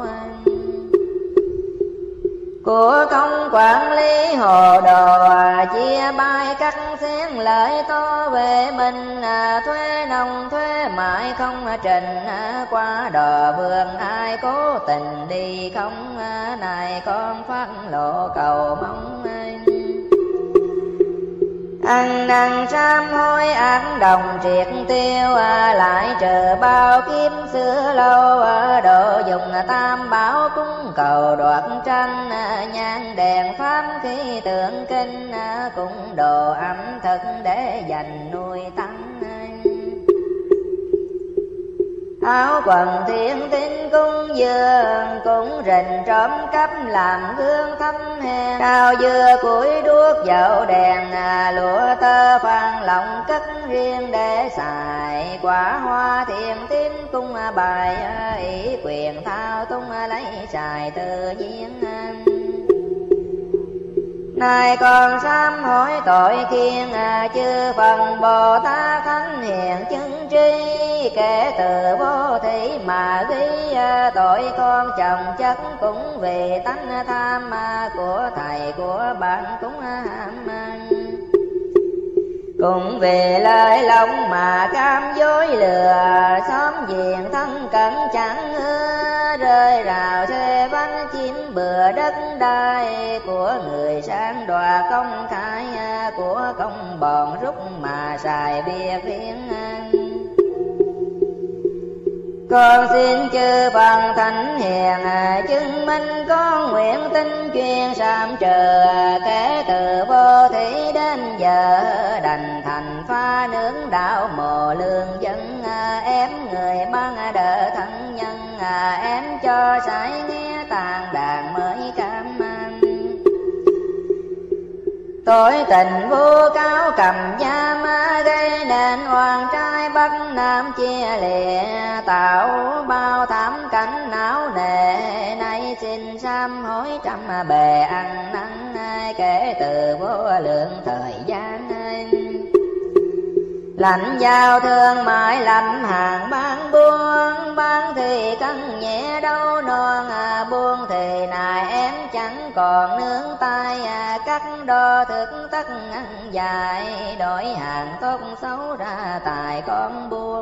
Của công quản lý hồ đồ, chia bay cắt xén lợi to về mình, thuế nông thuế mãi không trình, qua đò vườn ai cố tình đi không, này con phát lộ cầu mong. Ăn năn sám hối ác đồng triệt tiêu, lại trừ bao kiếp xưa lâu, độ dùng tam bảo cúng cầu đoạt tranh, nhang đèn pháp khi tượng kinh, cũng đồ ẩm thực để dành nuôi tăng. Áo quần thiên tín cung dường, cũng rình trộm cắp làm gương thâm hèn. Cao dưa củi đuốc dậu đèn, lụa tơ phan lòng cất riêng để xài. Quả hoa thiên tín cung bài, ý quyền thao tung lấy xài tự nhiên. Nay con sám hối tội khiên, chư phần Bồ Tát thánh hiền chứng tri. Kể từ vô thí mà ghi, tội con chồng chất cũng vì tánh tham, của thầy của bạn cũng ham. Cũng vì lời lòng mà cam dối lừa, xóm giềng thân cận chẳng hứa. Rơi rào thuê bánh chiếm bừa đất đai, của người sang đòa công khai, của công bòn rút mà xài việc riêng. Con xin chư phần thánh hiền, chứng minh con nguyện tin chuyên sám trừ. Kể từ vô thí đến giờ, đành thành pha nướng đạo mồ lương dân. Ém người mang đỡ thân nhân, ém cho sải nghe tàn đàn mới cam ăn. Tội tình vô cáo cầm giam, gây nên oan trai bắt nam chia lìa. Tạo bao thảm cảnh não nề, nay xin sám hối trăm bề ăn năn. Kể từ vô lượng thời gian, lãnh giao thương mãi lắm hàng bán buôn. Bán thì cân nhẹ đâu non, buôn thì nài em chẳng còn nướng tay. Cắt đo thực tất ăn dài, đổi hàng tốt xấu ra tài con buôn.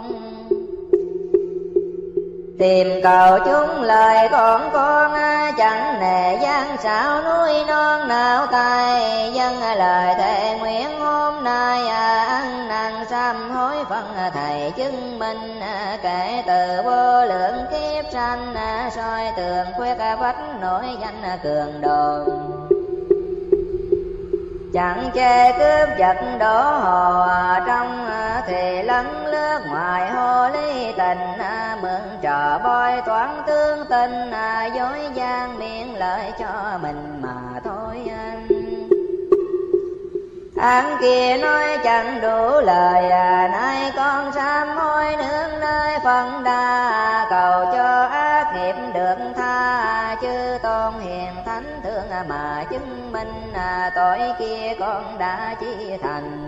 Tìm cầu chúng lời con con, chẳng nề gian xảo núi non nào tay. Dân lời thề nguyện hôm nay, ăn năn sám hối phân thầy chứng minh. Kể từ vô lượng kiếp sanh, soi tường khuyết vách nổi danh cường đồn. Chẳng chê cướp giật đổ hồ, trong thì lấn lướt ngoài hồ ly tình. Mượn trò bôi toán tương tình, dối gian miệng lợi cho mình mà thôi. Anh kia nói chẳng đủ lời, nay con sám hối nương nơi phân đa. Cầu cho ác nghiệp được tha, chư tôn hiền thánh thương mà chứng minh. Tội kia con đã chi thành,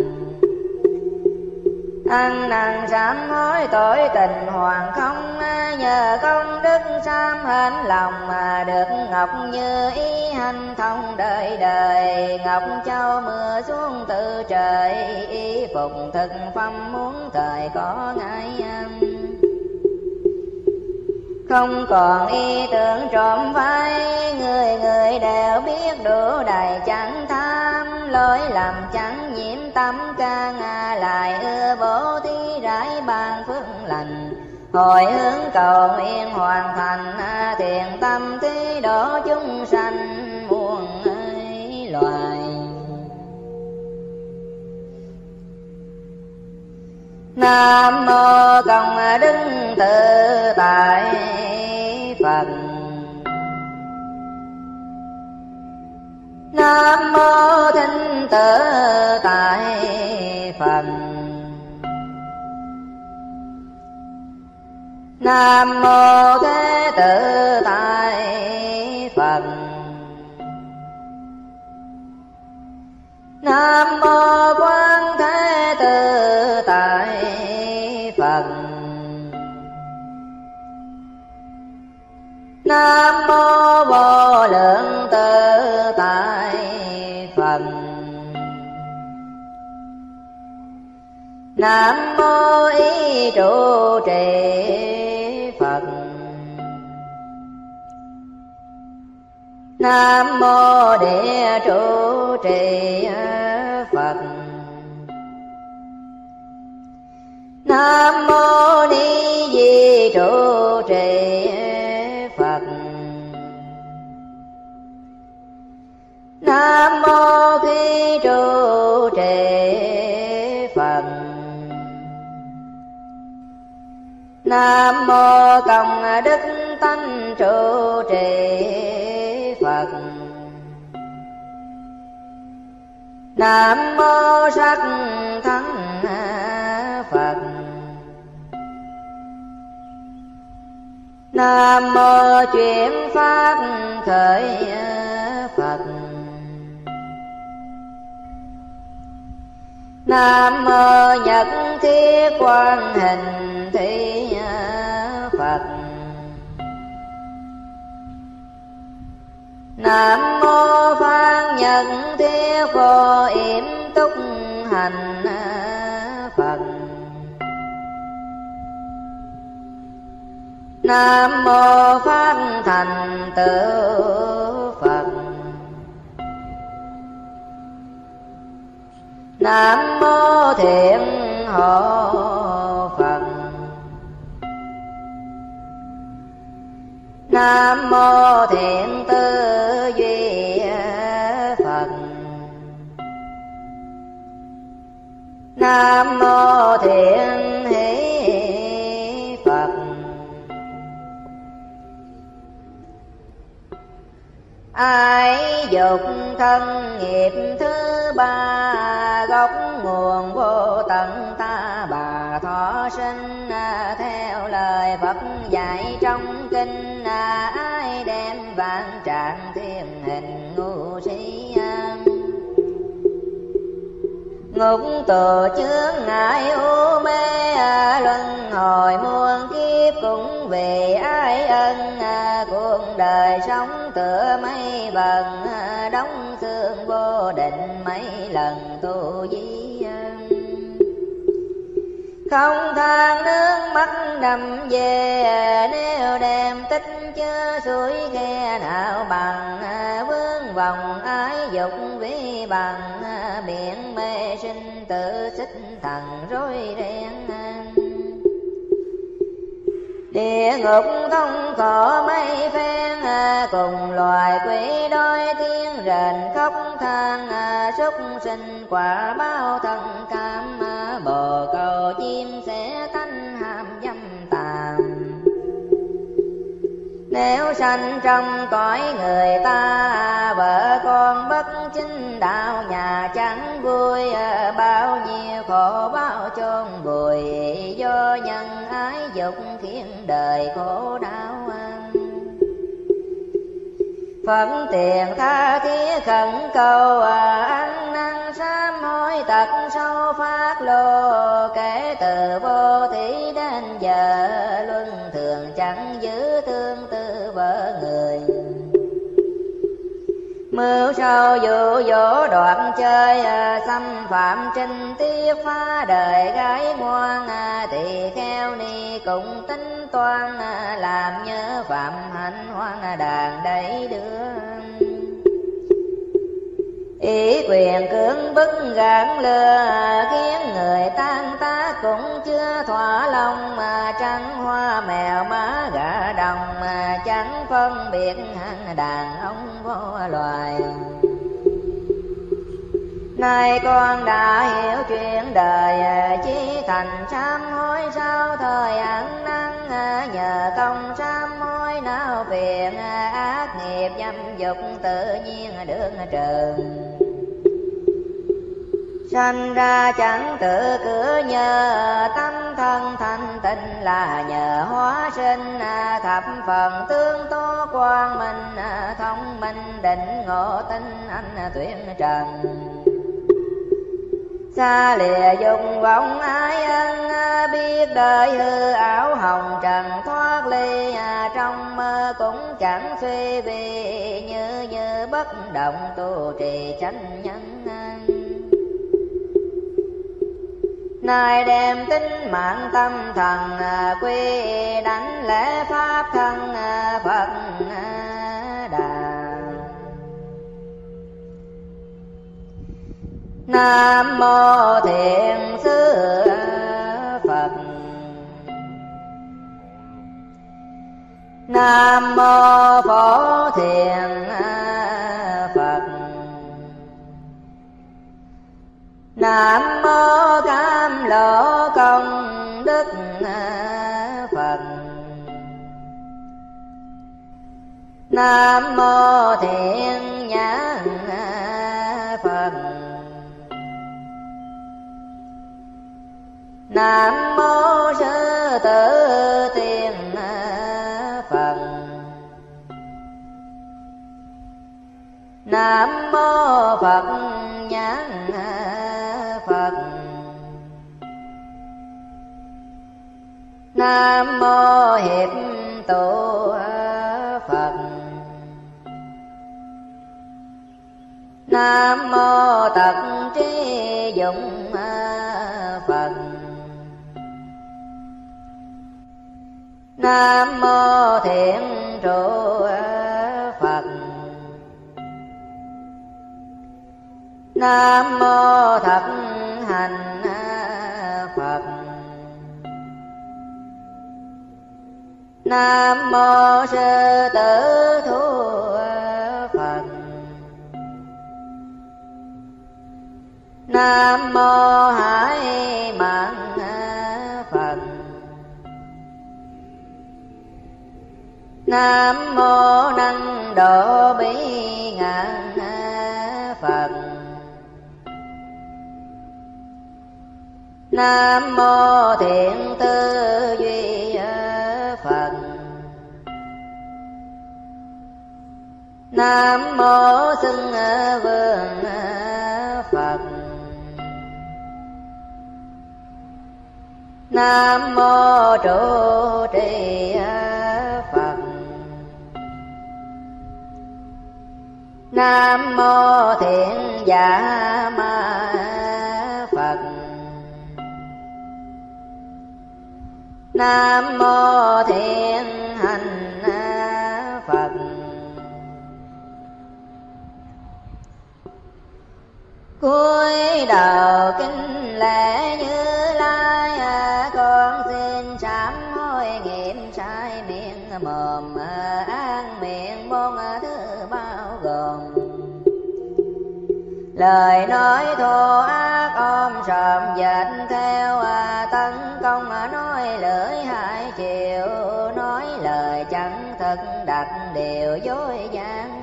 ăn năn sám hối tội tình hoàng không. Nhờ công đức sám hên lòng, mà được ngọc như ý hành thông đời đời. Ngọc châu mưa xuống từ trời, y phục thực phẩm muốn thời có ngay. không còn ý tưởng trộm phái. Người người đều biết đủ đầy chẳng tham, lỗi lầm chẳng nhiễm tâm can, lại ưa bố thí rải ban phước lành. Hồi hướng cầu nguyện hoàn thành, thiện tâm thí độ chúng sanh muôn loài. Nam mô Công Đức Tự Tại Phật. Nam mô Thinh Tự Tại Phật. Nam mô Thế Tự Tại Phật. Nam mô Quán Thế Tự Tại Phật. Nam mô Vô Lượng Tự Tại Phật. Nam mô Ý Trụ Trì Phật. Nam mô Địa Trụ Trì Phật. Nam mô Ni Di Trụ Trì Phật. Nam mô Khi Trụ Trì Phật. Nam mô Công Đức Tánh Trụ Trì Phật. Nam mô Sắc Thắng Phật. Nam mô Chuyển Pháp Khởi Phật. Nam mô Nhật Thiết Quan Hình Thị Phật. Nam mô Phan Nhật Thiết Phổ Yểm Túc Hành Phật. Nam mô Pháp Thành Tựu Phật. Nam mô Thiện Hộ Phật. Nam mô Thiện Tư Duy Phật. Nam mô Thiện Hỷ Phật. Ái dục thân nghiệp thứ ba, gốc nguồn vô tận ta bà thọ sinh. Theo lời Phật dạy trong kinh, ai đem vạn trạng thiên hình ngu si. Ngục tù chướng ngại u mê, luân hồi muôn kiếp cũng vì ai ân. Cuộc đời sống tựa mây vần, đóng xương vô định mấy lần tu di. Không than nước mắt đầm về, nếu đem tích chớ suối khe nào bằng. Vương vòng ái dục vi bằng, biển mê sinh tự xích thần rối ren. Địa ngục thông khổ mấy phen, cùng loài quỷ đói tiếng rền khóc than. Súc sinh quả bao thân cam, bồ câu chim sẽ tanh ham dâm tàn. Nếu sanh trong cõi người ta, vợ con bất chính đạo nhà chẳng vui. Bao nhiêu khổ bao chôn vùi, do nhân ái dục khiến đời khổ đau. Phận tiền tha thiết khẩn cầu, ăn năn sám hối tật sâu phát lô. Kể từ vô thí đến giờ, luân thường chẳng giữ tương tư vợ người. Mưu sâu dụ dỗ đoạt chơi, xâm phạm trinh tiết phá đời gái ngoan. Tỳ kheo ni cùng tính toan, làm nhớ phạm hạnh hoang đàn đẩy đưa. Ý quyền cưỡng bức gạn lừa, khiến người tan tác cũng chưa thỏa lòng. Mà trắng hoa mèo má gà đồng, mà chẳng phân biệt hạng đàn ông vô loài. Nay con đã hiểu chuyện đời, chí thành sám hối sau thời ăn năn. Nhờ công sám hối não phiền, ác nghiệp dâm dục tự nhiên được trừ. Sanh ra chẳng tự cửa nhờ, tâm thân thanh tịnh là nhờ hóa sinh. Thập phần tương tố quang minh, thông minh định ngộ tinh anh tuyển trần. Xa lìa dùng vọng ái ân, biết đời hư ảo hồng trần thoát ly. Trong mơ cũng chẳng suy vì, như như bất động tu trì chánh nhân. Nay đem tính mạng tâm thần, quy đánh lễ pháp thân Phật Đà. Nam mô Thiện Sư Phật. Nam mô Phổ Thiện Phật. Nam mô Cam Lộ Công Đức Phật. Nam mô Thiện Nhãn Phật. Nam mô Sư Tử Tiên Phật. Nam mô Phật Nhãn Phật. Nam mô Hiệp Tụ Phật. Nam mô Tật Trí Dụng Phật. Nam mô Thiện Trụ Phật. Nam mô Thập Hành Phật. Nam mô Sư Tử Thu Phật. Nam mô Hải Mạn Phật. Nam mô Năng Độ Bỉ Ngạn Phật. Nam mô Thiện Tư Duy Phật. Nam mô Xưng Vương Phật. Nam mô Trụ Trì Phật. Nam mô Thiện Giả Ma Phật. Nam mô Thiện Hành Phật. Cúi đầu kính lễ Như Lai, con xin sám hối nghiệm sai miệng mồm, an miệng môn thứ bao gồm. Lời nói thô ác ôm sòm dệt theo, tấn công nói lưỡi hai chiều, nói lời chẳng thật đặt điều dối gian.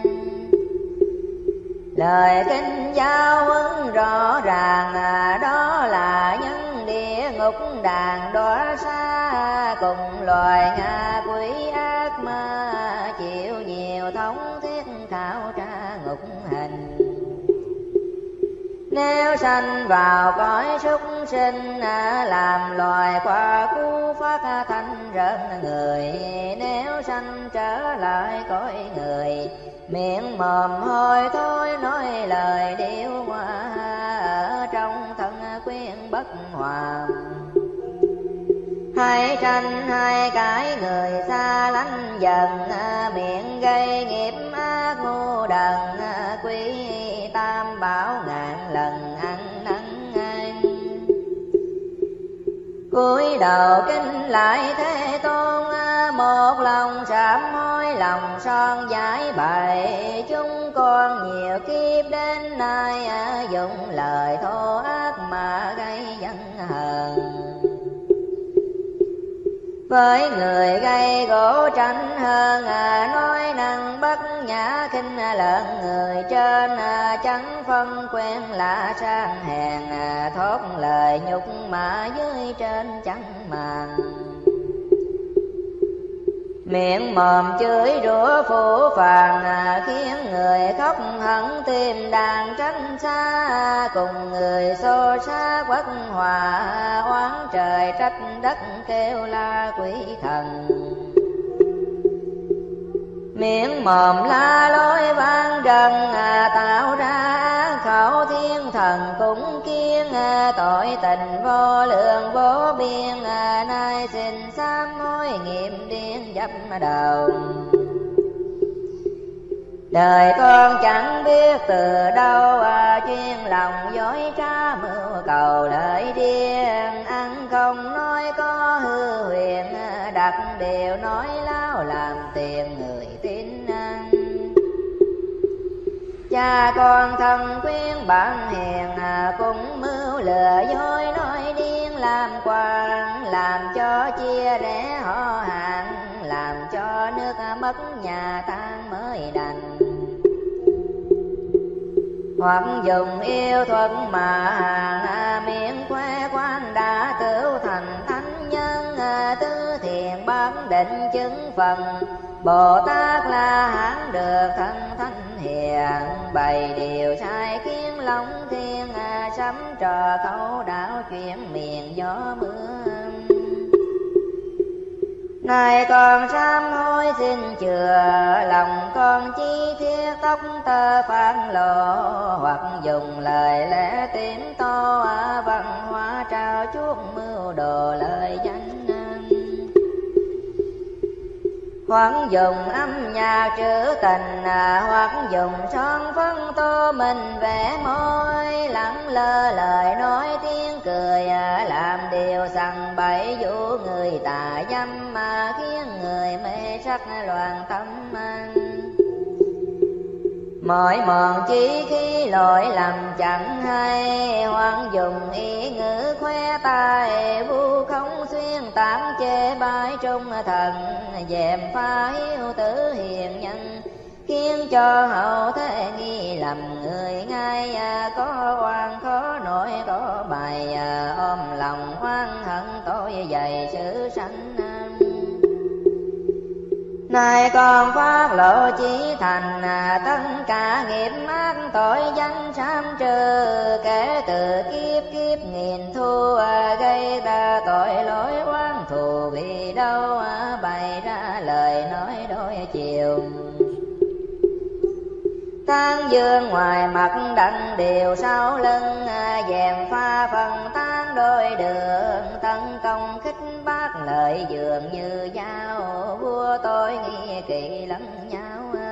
Lời kinh giáo huấn rõ ràng, đó là nhân địa ngục đàn đọa xa. Cùng loài ngạ quỷ ác ma, chịu nhiều thống thiết khảo tra ngục hành. Nếu sanh vào cõi súc sinh, làm loài qua cú phát thanh rợn người. Nếu sanh trở lại cõi người. Miệng mồm hôi thối nói lời điêu hoa, ở trong thân quyến bất hòa. Hai tranh hai cái người xa lánh dần, miệng gây nghiệp ác ngu đần. Quý tam bảo ngàn lần ăn năn ăn. Cúi đầu kinh lại Thế Tôn, một lòng sám hối lòng son giải bày. Chúng con nhiều kiếp đến nay, dùng lời thô ác mà gây giận hờn. Với người gây gỗ tranh hơn, nói năng bất nhã khinh lợn người trên. Chẳng phân quen lạ sang hèn, thốt lời nhục mà dưới trên chẳng màng. Miệng mồm chửi rủa phủ phàng, khiến người khóc hận tim đàn tránh xa. Cùng người xô xá bất hòa, oán trời trách đất kêu la quỷ thần. Miệng mồm la lối vang rần, tạo ra khẩu thiên thần cũng kiên. Tội tình vô lượng vô biên, nay xin sám hối nghiệp điên dập đầu. Đời con chẳng biết từ đâu, chuyên lòng dối trá mưu cầu lợi điên. Ăn không nói có hư huyền, đặt điều nói láo làm tiền người tin ăn. Cha con thân quyến bạn hiền, cũng mưu lừa dối nói điên làm quan. Làm cho chia rẽ họ hàng, làm cho nước mất nhà tan mới đành. Hoặc dùng yêu thuật mà hàng, miệng khoe quan đã cứu thành thánh nhân. Tứ thiền bán định chứng phần, Bồ Tát La Hán được thân thánh hiền. Bày điều sai kiến long thiên, sắm trò khẩu đạo chuyện miền gió mưa. Này con sám hối xin chừa, lòng con chi thiết tóc tơ phan lộ. Hoặc dùng lời lẽ tiếng to, văn hóa trao chuốt mưu đồ lời danh. Hoặc dùng âm nhạc trữ tình, hoặc dùng son phấn tô mình vẽ môi. Lắng lơ lời nói tiếng cười, làm điều sằng bậy dụ người tà dâm. Mà khiến người mê sắc loạn tâm anh. Mỗi mòn chỉ khi lỗi lầm chẳng hay, hoặc dùng ý ngữ khoe tài. Vu không xuyên tán chê bai trung thần, dèm pha hiếu tử hiền nhân. Khiến cho hậu thế nghi lầm người ngay, có oan khó nổi có bài. Ôm lòng oan hận tội dày sự sanh. Này con phát lộ chí thành, tất cả nghiệp ác tội danh sám trừ. Kể từ kiếp kiếp nghìn thu, gây ra tội lỗi oán thù vì đâu. Bày ra lời nói đôi chiều, tán dương ngoài mặt đặng điều sau lưng. Dèm pha phần tán đôi đường, tấn công khích bác lợi dường như dao. Vua tôi nghi kỵ lẫn nhau,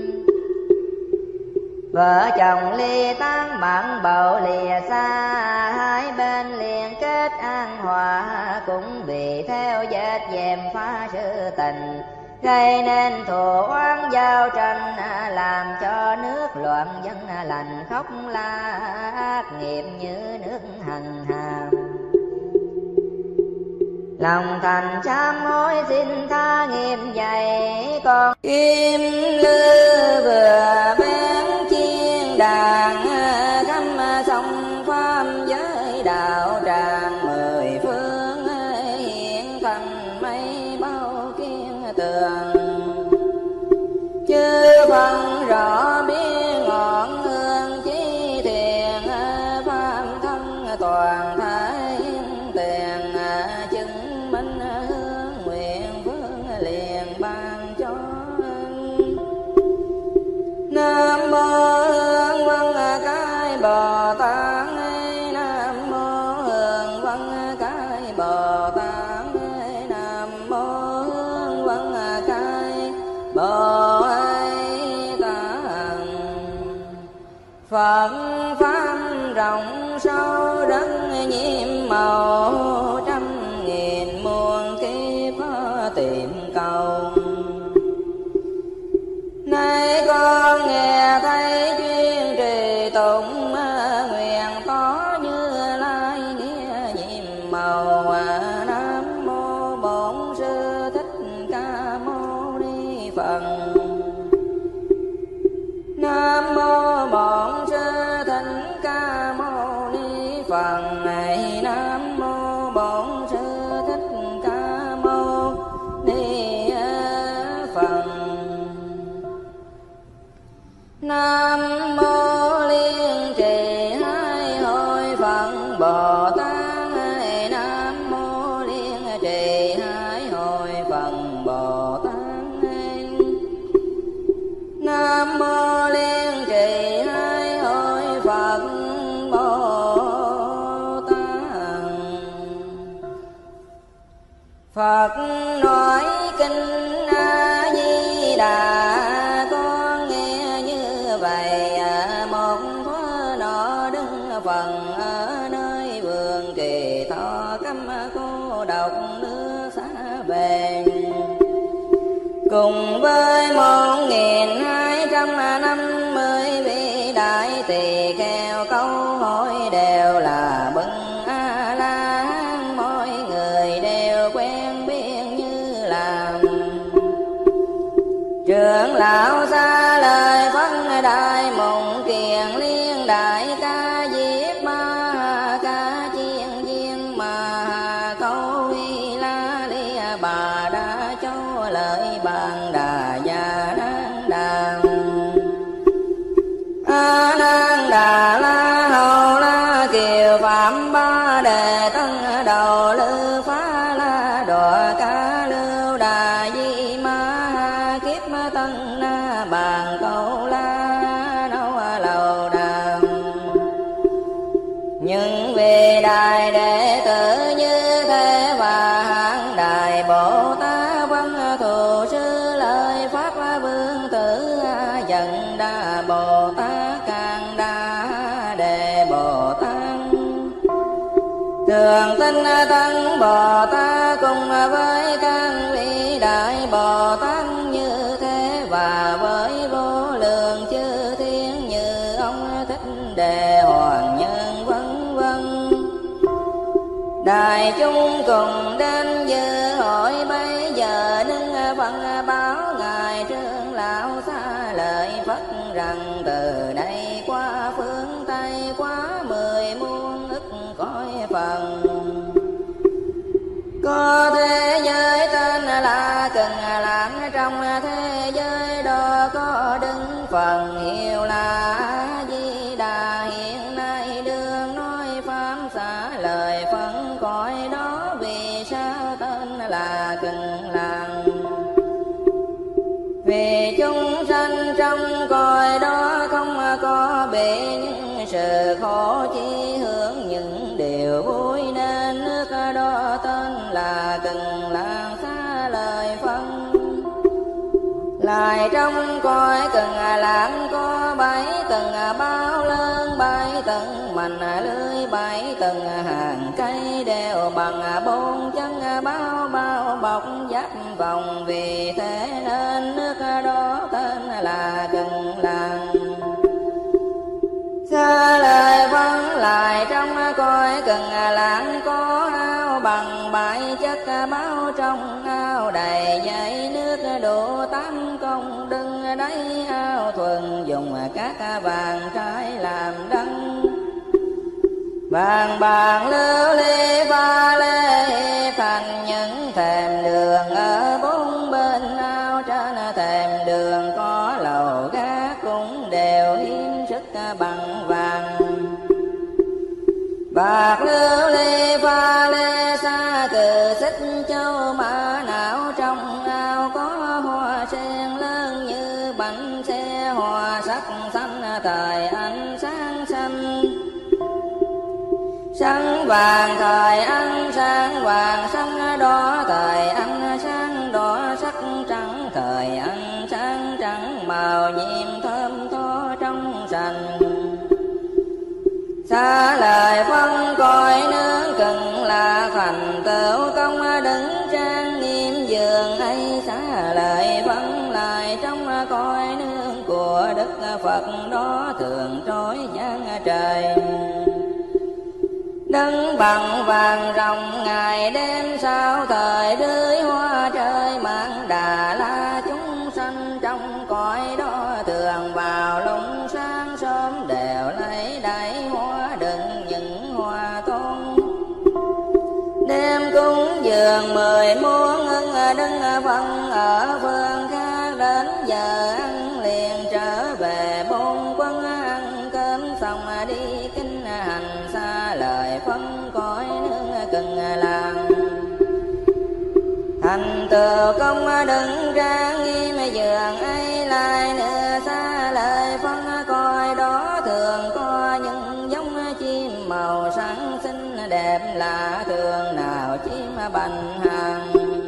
vợ chồng ly tán bạn bầu lìa xa. Hai bên liền kết an hòa, cũng vì theo vết dèm pha sự tình. Gây nên thù oán giao tranh, làm cho nước loạn dân lành khóc la. Ác nghiệp như nước hằng hàm, lòng thành sám hối xin tha nghiêm dày. Con kim lư vừa bén chiên đàn, khăm sông pháp giới đạo tràng. Mười phương hiện thành mây bao kiên tường, chư phân rõ biết ngọn hương chí thiền. Pháp thân toàn thái tiền, chứng minh hương nguyện phương liền ban khai Bồ Tát. Phật pháp rộng sâu rất nhiệm màu, trăm nghìn muôn kiếp tìm cầu. Nay con nghe thấy chuyên trì tụng, nguyện tỏ Như Lai nghĩa nhiệm màu. Nam mô Bổn Sư Thích Ca Mâu Ni Phật. Nam mô Bổn Sư Thích Ca Mâu Ni Phật. Này Nam mô Bổn Sư Thích Ca Mâu Ni Phật. Nam mô Liên Trì Hai Hội Phật Bồ Tát. Nam mô Liên Trì Hai Hội Phật Bồ Tát. Nam mô Liên Trì Hai Hội Phật Bồ Tát. Phật nói kinh A Di Đà, con nghe như vậy. Một thuở nọ đứng phần ở nơi vườn Kỳ Thọ, câm cô độc nước xa về. Cùng với một nghìn hai trăm năm mươi vị đại tỳ kheo, câu hỏi đều là bưng A La Hán. Mỗi người đều quen biết như là trưởng lão xa lời phân đại mộng kiền liên đại ca diếp ma ca chiên viên mà câu y la lia bà đã cho lời bàn đà già đang đàn. A Nan Đà La Hầu La Kiều Phạm Ba Đề Tân Đầu Lư Phá La Đọa Ca Lưu Đà Di Ma Kiếp Tân Na Bàn Câu La Nâu Lầu Đàm. Nhưng vì đại đệ tử như thế và hạng đại Bồ Tát văn thù sư lời pháp vương tử dần đa Bồ Tát càng đa đề Bồ Tát. Thường tinh tăng Bồ Tát cùng với các vị đại Bồ Tát như thế, và với vô lượng chư thiên như ông Thích Đề Hoàng Nhân vân vân. Đại chúng cùng đến dự hội bây giờ, nâng phân báo ngài trưởng lão xa lời Phật rằng từ đây qua phương Tây quá mười muôn ức cõi phần. Có thế giới tên là Cần Lãng, trong thế giới đó có đứng phần hiệu là A Di Đà. Hiện nay đương nói pháp xả lời phân cõi đó, vì sao tên là Cần Lãng? Vì chúng sanh trong cõi đó không có bị những sự khổ, chỉ hướng những điều vui, nên nước đó tên là Cần Lãng xá lời phân. Lại trong cõi Cần Lãng có bảy tầng bao lớn, bảy tầng mành lưới, bảy tầng hàng cây đều bằng bốn chân bao bao bọc giáp vòng. Vì thế nên nước đó tên là Cần Lãng. Xa lời vâng lại trong cõi Cần Lãng có ao bằng bảy chất báo, trong ao đầy dãy nước đủ tám công đừng đáy ao thuần dùng các vàng trái làm đăng. Vàng bạc lưu ly pha lê thành những thềm đường, ở bốn bên ao trên thềm đường có lầu gác cũng đều hiến sức bằng vàng. Bạc lưu ly pha lê xa cừ xích châu mã não, trong ao có hoa sen lớn như bánh xe, hoa sắc xanh thời ánh sáng xanh. Sáng vàng thời ánh sáng vàng, sáng đỏ thời ánh sáng đỏ, sắc trắng thời ăn sáng trắng màu nhiệm thơm tho trong sành. Xa lời phân cõi nước cần là thành tựu công đứng trang nghiêm giường ấy. Xa lời phân lại trong cõi nước của Đức Phật đó thường trối giang trời. Đứng bằng vàng rồng ngày đêm sao thời rưới hoa trời mang Đà La chúng sanh trong cõi đó thường vào lúc sáng sớm đều lấy đáy hoa đựng những hoa tôn. Đêm cúng dường mười muôn ưng đứng phân ở phương khác đến giờ ăn liền trở về bốn quân ăn cơm xong đi kinh hành xa lời phân cõi nước cần làm. Thành tựu công đứng trang nghiêm giường ấy lại nữa xa lời phân cõi đó thường có những giống chim màu sáng xinh đẹp lạ thường nào chim bành hàng.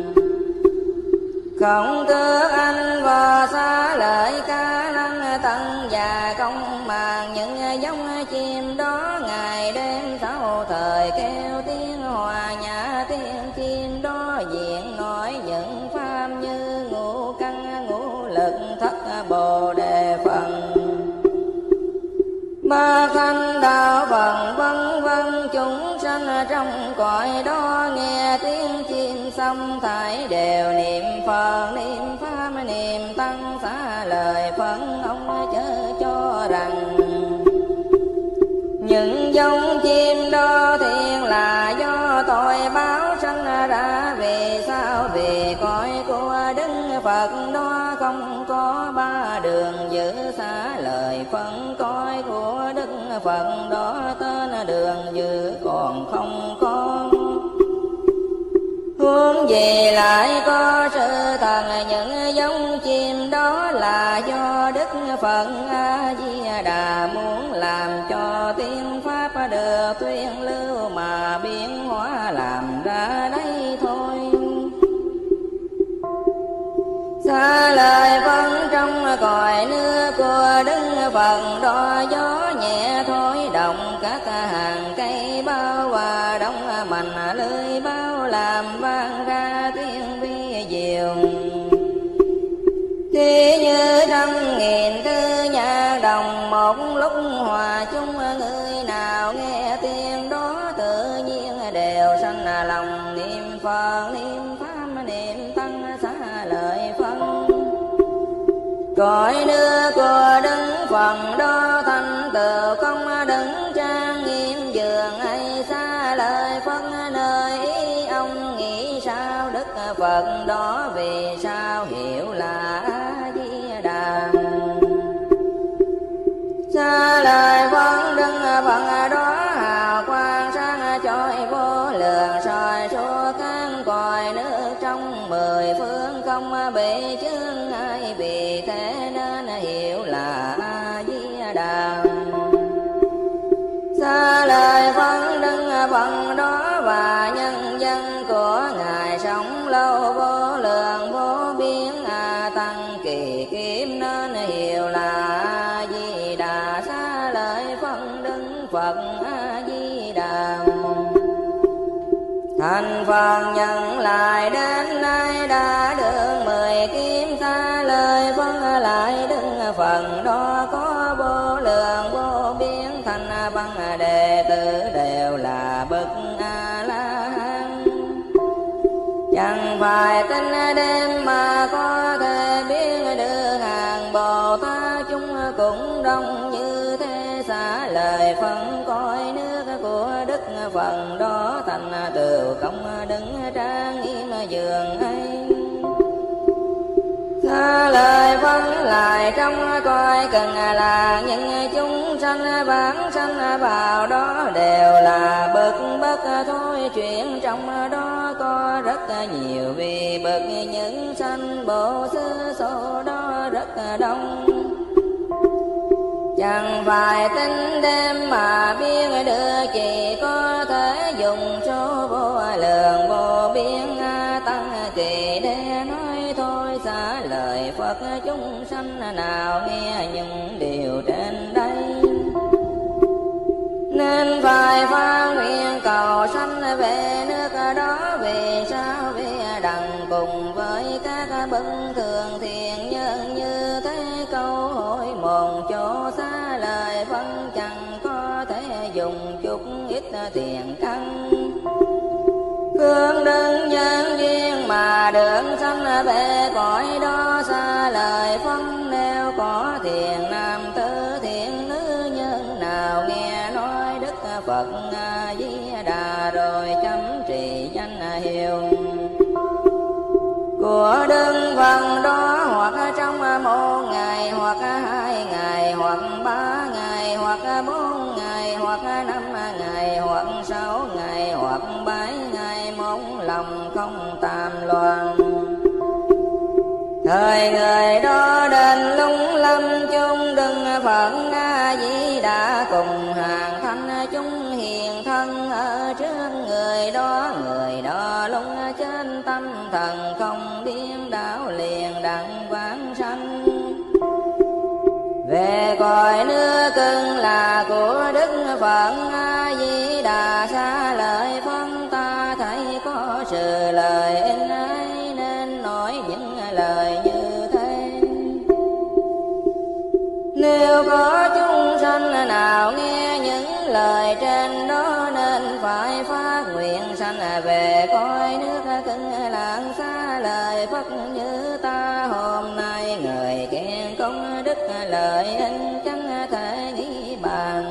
Không tước anh và xa lợi ca lăng tận và công màng những giống chim đó ngày đêm sáu thời kêu tiếng hòa nhã tiếng chim đó diện nói những pháp như ngũ căn ngũ lực thất bồ đề phần ba thanh đạo phần vân vân. Chúng sanh trong cõi đó nghe tiếng chim xong thải đều niệm Phật niệm pháp niệm tăng xá lời phân ông chớ cho rằng những giống chim đó thiên là do tội báo sanh ra. Vì sao? Vì cõi của Đức Phật đó không có ba đường giữ xá lời phân cõi của Đức Phật đó tên đường giữ còn không có. Huống gì lại có sự thần những giống chim đó là do Đức Phật A Di Đà muốn làm cho tiếng pháp được tuyên lưu mà biến hóa làm ra đây thôi. Xa lời phân trong cõi nước của Đức Phật đó gió nhẹ thổi động các hàng cây bao và đông mạnh lưới bao làm vang ra tiếng vi diệu. Thì như trăm nghìn thư nhạc đồng một lúc hòa chung, người nào nghe tiếng đó tự nhiên đều sanh lòng niệm Phật niệm pháp niệm tăng xá lợi phân. Cõi nước của Đức Phật đó thành tựu công đứng trang nghiêm giường ấy xa lời phân nơi ý ông nghĩ sao? Đức Phật đó vì sao hiểu là A Di Đà. Xa lời phân Đức Phật đó hào quang sáng chói vô lượng soi suốt các cõi nước trong mười phương không bị chướng ai. Vì thế nên hiểu là A Di Đà. Xa lời phân Đức Phật đó và nhân dân của ngài sống lâu vô lượng vô biên a tăng kỳ kiếm nên hiểu là A Di Đà. Xa lời phân Đức Phật A Di Đà. Thành Phật nhận lại đến nay đã được mười kiếm. Xa lời phân lại Đức Phật đó có vô lượng vô biên thành bằng đệ tử đều là bậc A La Hán. Chẳng phải tin đêm mà có thể biết được hàng Bồ Tát chúng cũng đông như thế. Xả lời phân cõi nước của Đức Phật đó thành tựu công đứng trang nghiêm giường ấy. Xa lời phân lại trong cõi cần là những chúng sanh vãng sanh vào đó đều là bậc bất thôi. Chuyện trong đó có rất nhiều vì bậc những sanh bộ xứ số đó rất đông. Chẳng phải tính đêm mà biết được, chỉ có thể dùng số vô lượng vô biên tăng kỳ để nói thôi. Xa xa lời Phật chúng sanh nào nghe những điều trên đây. Nên phải phát nguyện cầu sanh về nước đó. Vì sao? Vì đặng cùng với các bậc thường thiện nhân như thế câu hỏi một chỗ xa lời phân chẳng có thể dùng chút ít tiền căn. Phương đứng nhân duyên mà được sanh về cõi đó xa lời phân. Nếu có thiện nam tử thiện nữ nhân nào nghe nói Đức Phật A Di Đà rồi chấm trì danh hiệu của Đức Phật đó, hoặc trong một ngày, hoặc hai ngày, hoặc ba ngày, hoặc bốn ngày, hoặc năm ngày, hoặc sáu ngày, hoặc bảy ngày, một lòng không tam loạn. Thời người đó đến lung lâm chung Đức Phật A Di Đà cùng hàng thanh chúng hiền thân ở trước người đó. Người đó lúc trên tâm thần không điên đảo liền đặng vãng sanh về cõi nước cưng là của Đức Phật A Di Đà. Xa lời phân ta thấy có sự lời in ấy nên nói những lời như thế. Nếu có chúng sanh nào nghe những lời trên đó nên phải phát nguyện sanh về cõi nước cưng lạng xa lời Phật như ta. Hôm nay người khen công đức lời in chẳng thể nghĩ bàn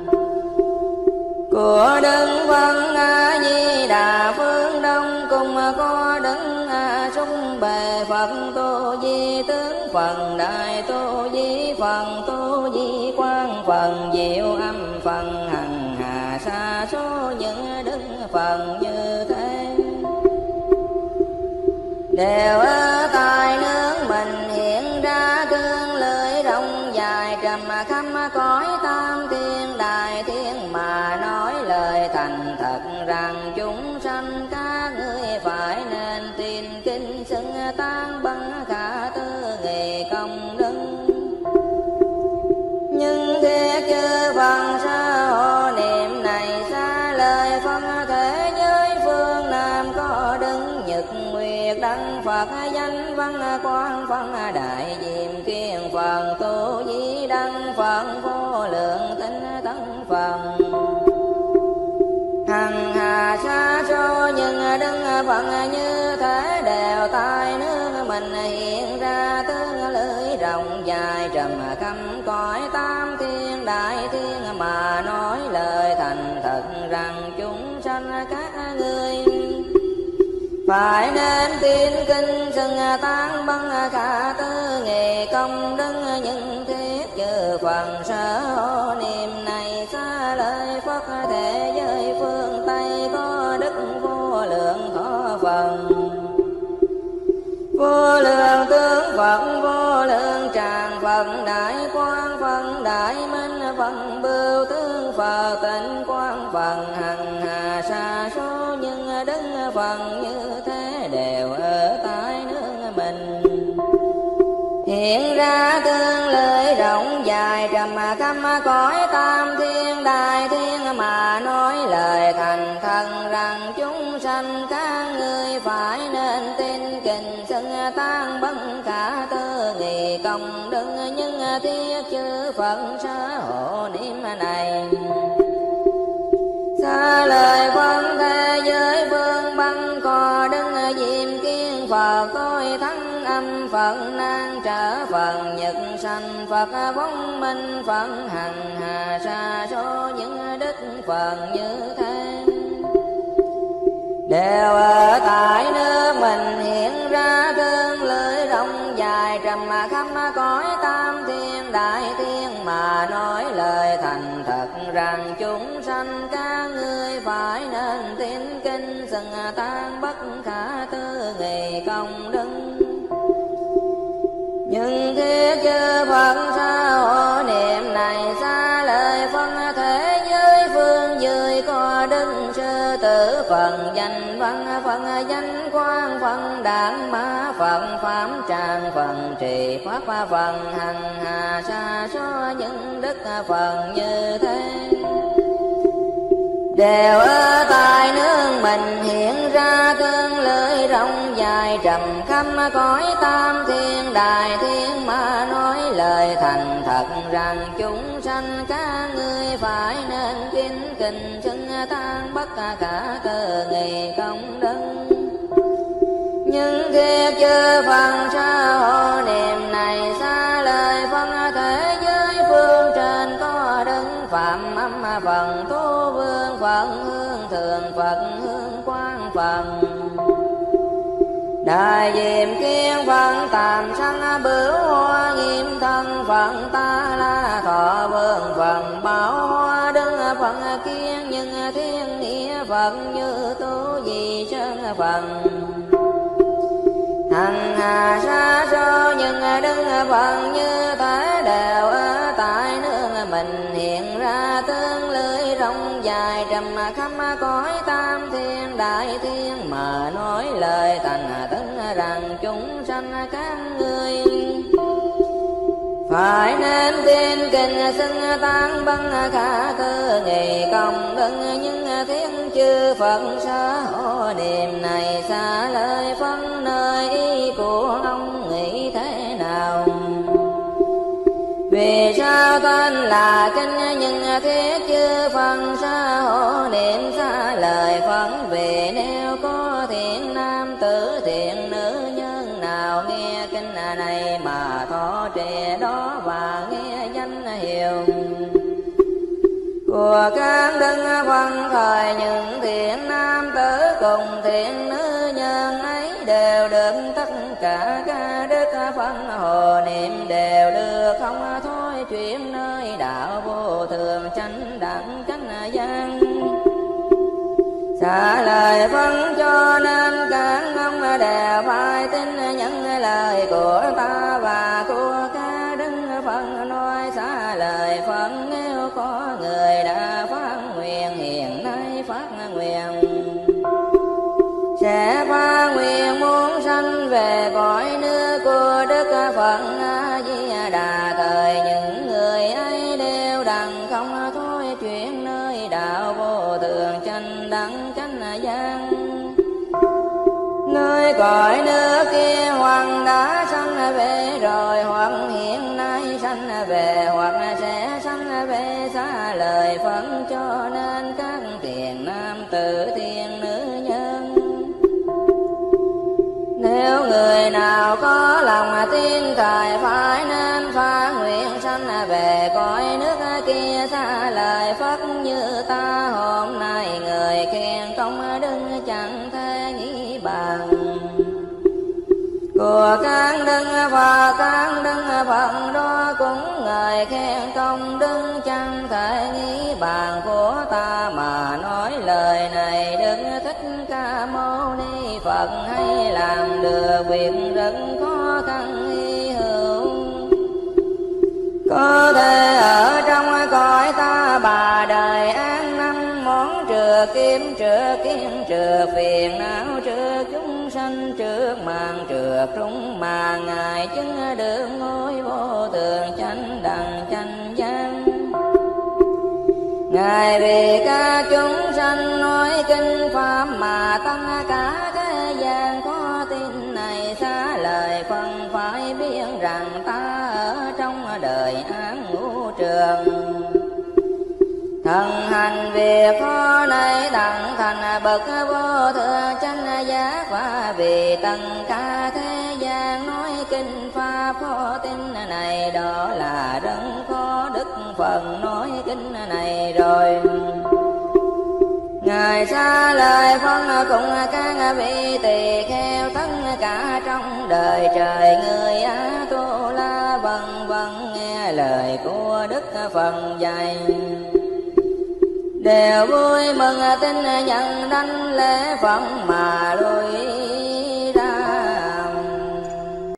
của Đức Phật A Di Đà. Phương Đông cùng có Đức A Sung Bề Phật Tu Di Tướng Phần Đại Tu Di Phần Tu Di Quang Phần Diệu Âm Phần Hằng Hà sa số những đức phần như thế. Đều ở tại nước mình hiện ra cương lưỡi rộng dài trầm khắp cõi tam thiên đại thiên mà nói lời thành thật rằng chúng sanh các ngươi phải nên tin kinh xưng tán bằng khả tư nghị công đức. Nhưng thế chư Phật sa hộ niệm này xa lời phân thế giới phương Nam có đứng nhật nguyệt đăng Phật danh văn quang phân đại diệm kiên phần tu di đăng phần vô lượng tinh tấn phần hằng hà sa số nhưng đứng phận như thế đều tại nước mình hiện ra tương lưỡi rộng dài trầm khắp cõi tam thiên đại thiên mà nói lời thành thật rằng chúng sanh các ngươi phải nên tin kinh xưng tán bằng khả tư nghị công đức. Những thiết chư phần sở hộ niệm này xa lời Phật thế giới phương Tây có đức vô lượng khó phần vô lượng tướng Phật vô lượng tràng Phật đại quang Phật đại minh Phật bưu tướng Phật tịnh quang Phật hằng hà sa số nhưng đức Phật như thế đều ở tại nước mình hiện ra tương lưỡi rộng dài trầm khắp cõi tam thiên đại thiên mà nói lời thành thần rằng chúng sanh các ngươi phải nên tin kinh xưng tán bất khả tư nghị công đức. Nhưng thiết chư Phật sa hộ niệm này xa lời phân thế giới phương băng có đứng diêm kiên Phật tôi thắng âm Phật nan trở Phật nhật sanh Phật vong minh Phật hằng hà sa số những đức Phật như thế đều ở tại nước mình hiện ra tương lưỡi rộng dài trầm khắp cõi tam thiên đại thiên mà nói lời thành thật rằng chúng sanh các ngươi phải nên tin kinh xưng tán bất khả tư nghị công đức. Nhưng thiết chư Phật sa hộ niệm này xa lời phân thế giới phương dưới có đức sư tử phần danh văn phần danh quan phần đản mã phần pháp tràng phần trì pháp phần hằng hà sa số những đức phần như thế, đều ở tại nương mình hiện ra tương lưỡi rộng dài trầm khắp cõi tam thiên đại thiên mà nói lời thành thật rằng chúng sanh các ngươi phải nên kính kình xưng tan bất cả cơ nghị công đức. Nhưng khi chư phần sa hộ niệm này xa lời phân thế giới phương trên có đứng phạm âm phần tu vương phần hương thường Phật hương quang phần đại diệm kiên phần tạm sanh bửu hoa nghiêm thân phần ta la thọ vương phần bảo hoa đứng phần kiên nhưng thiên nghĩa phần như tu di sơn phần hằng hà sa số nhưng đứng phần như thế, đều ở tại nương mình hiện ra tương lưỡi rộng dài trầm khắp cõi tam thiên đại thiên mà nói lời thành tấn rằng chúng sanh các ngươi phải nên tin kinh xưng tán băng khả cơ nghị công đức. Nhưng thiên chư Phật sa hộ niệm này xa lời phân nơi ý của ông nghĩ thế nào? Vì sao tên là kinh nhưng thiết chư Phật sa hộ niệm xa lời phân? Vì nếu có thiện nam tử thiện nữ nhân nào nghe kinh này mà thọ trì đó và nghe danh hiệu của các đức Phật thời, những thiện nam tử cùng thiện nữ nhân ấy đều được tất cả các đức Phật hộ niệm, đều được không thôi chuyển nơi đạo vô thường chánh đẳng chánh giác. Xả lời phân cho nên các ông đều phải tin những lời của ta và của các đức Phật nói. Xả lời Phật nếu có người đã phát nguyện hiện nay phát nguyện sẽ phát nguyện muốn sanh về cõi nước của Đức Phật A Di Đà, thời những người ấy đều đặng không thôi chuyển nơi đạo vô thường chánh đẳng chánh giác. Nơi cõi nước kia hoặc đã sanh về rồi, hoặc hiện nay sanh về, hoặc sẽ sanh về. Xá lời Phật cho nên các thiện nam tử thiện nữ nhân, nếu người nào có lòng tin thời phải nên phát nguyện sanh về cõi nước kia. Xá lời Phật như ta hôm nay người khen công đức chẳng thể nghĩ bằng của các đức và các đức Phật đó, cũng người khen công đức chẳng thể nghĩ bàn của ta mà nói lời này. Đức Thích Ca Mâu Ni Phật hay làm được việc rất khó khăn hy hữu, có thể ở trong cõi ta bà đời an năm món trừ kiếm trừ kiến trừ phiền não trừ chúng sanh trước màn trừ trung mà ngài chứng được ngôi vô thường chánh đẳng chánh giác. Ngài vì các chúng sanh nói kinh pháp mà tăng cả thế gian có tin này. Xá lời Phật phải biết rằng ta ở trong đời án ngũ trường, thần hành việc khó này đặng thành bậc vô thượng chánh giác. Và vì tất cả thế gian nói kinh pháp khó tin này, đó là rất khó đức phần nói kinh này rồi. Ngài xa lời Phật cùng các vị tỳ kheo tất cả trong đời trời người Á Tu La vân vân nghe lời của Đức Phật dạy, đều vui mừng tin nhận đảnh lễ Phật mà lui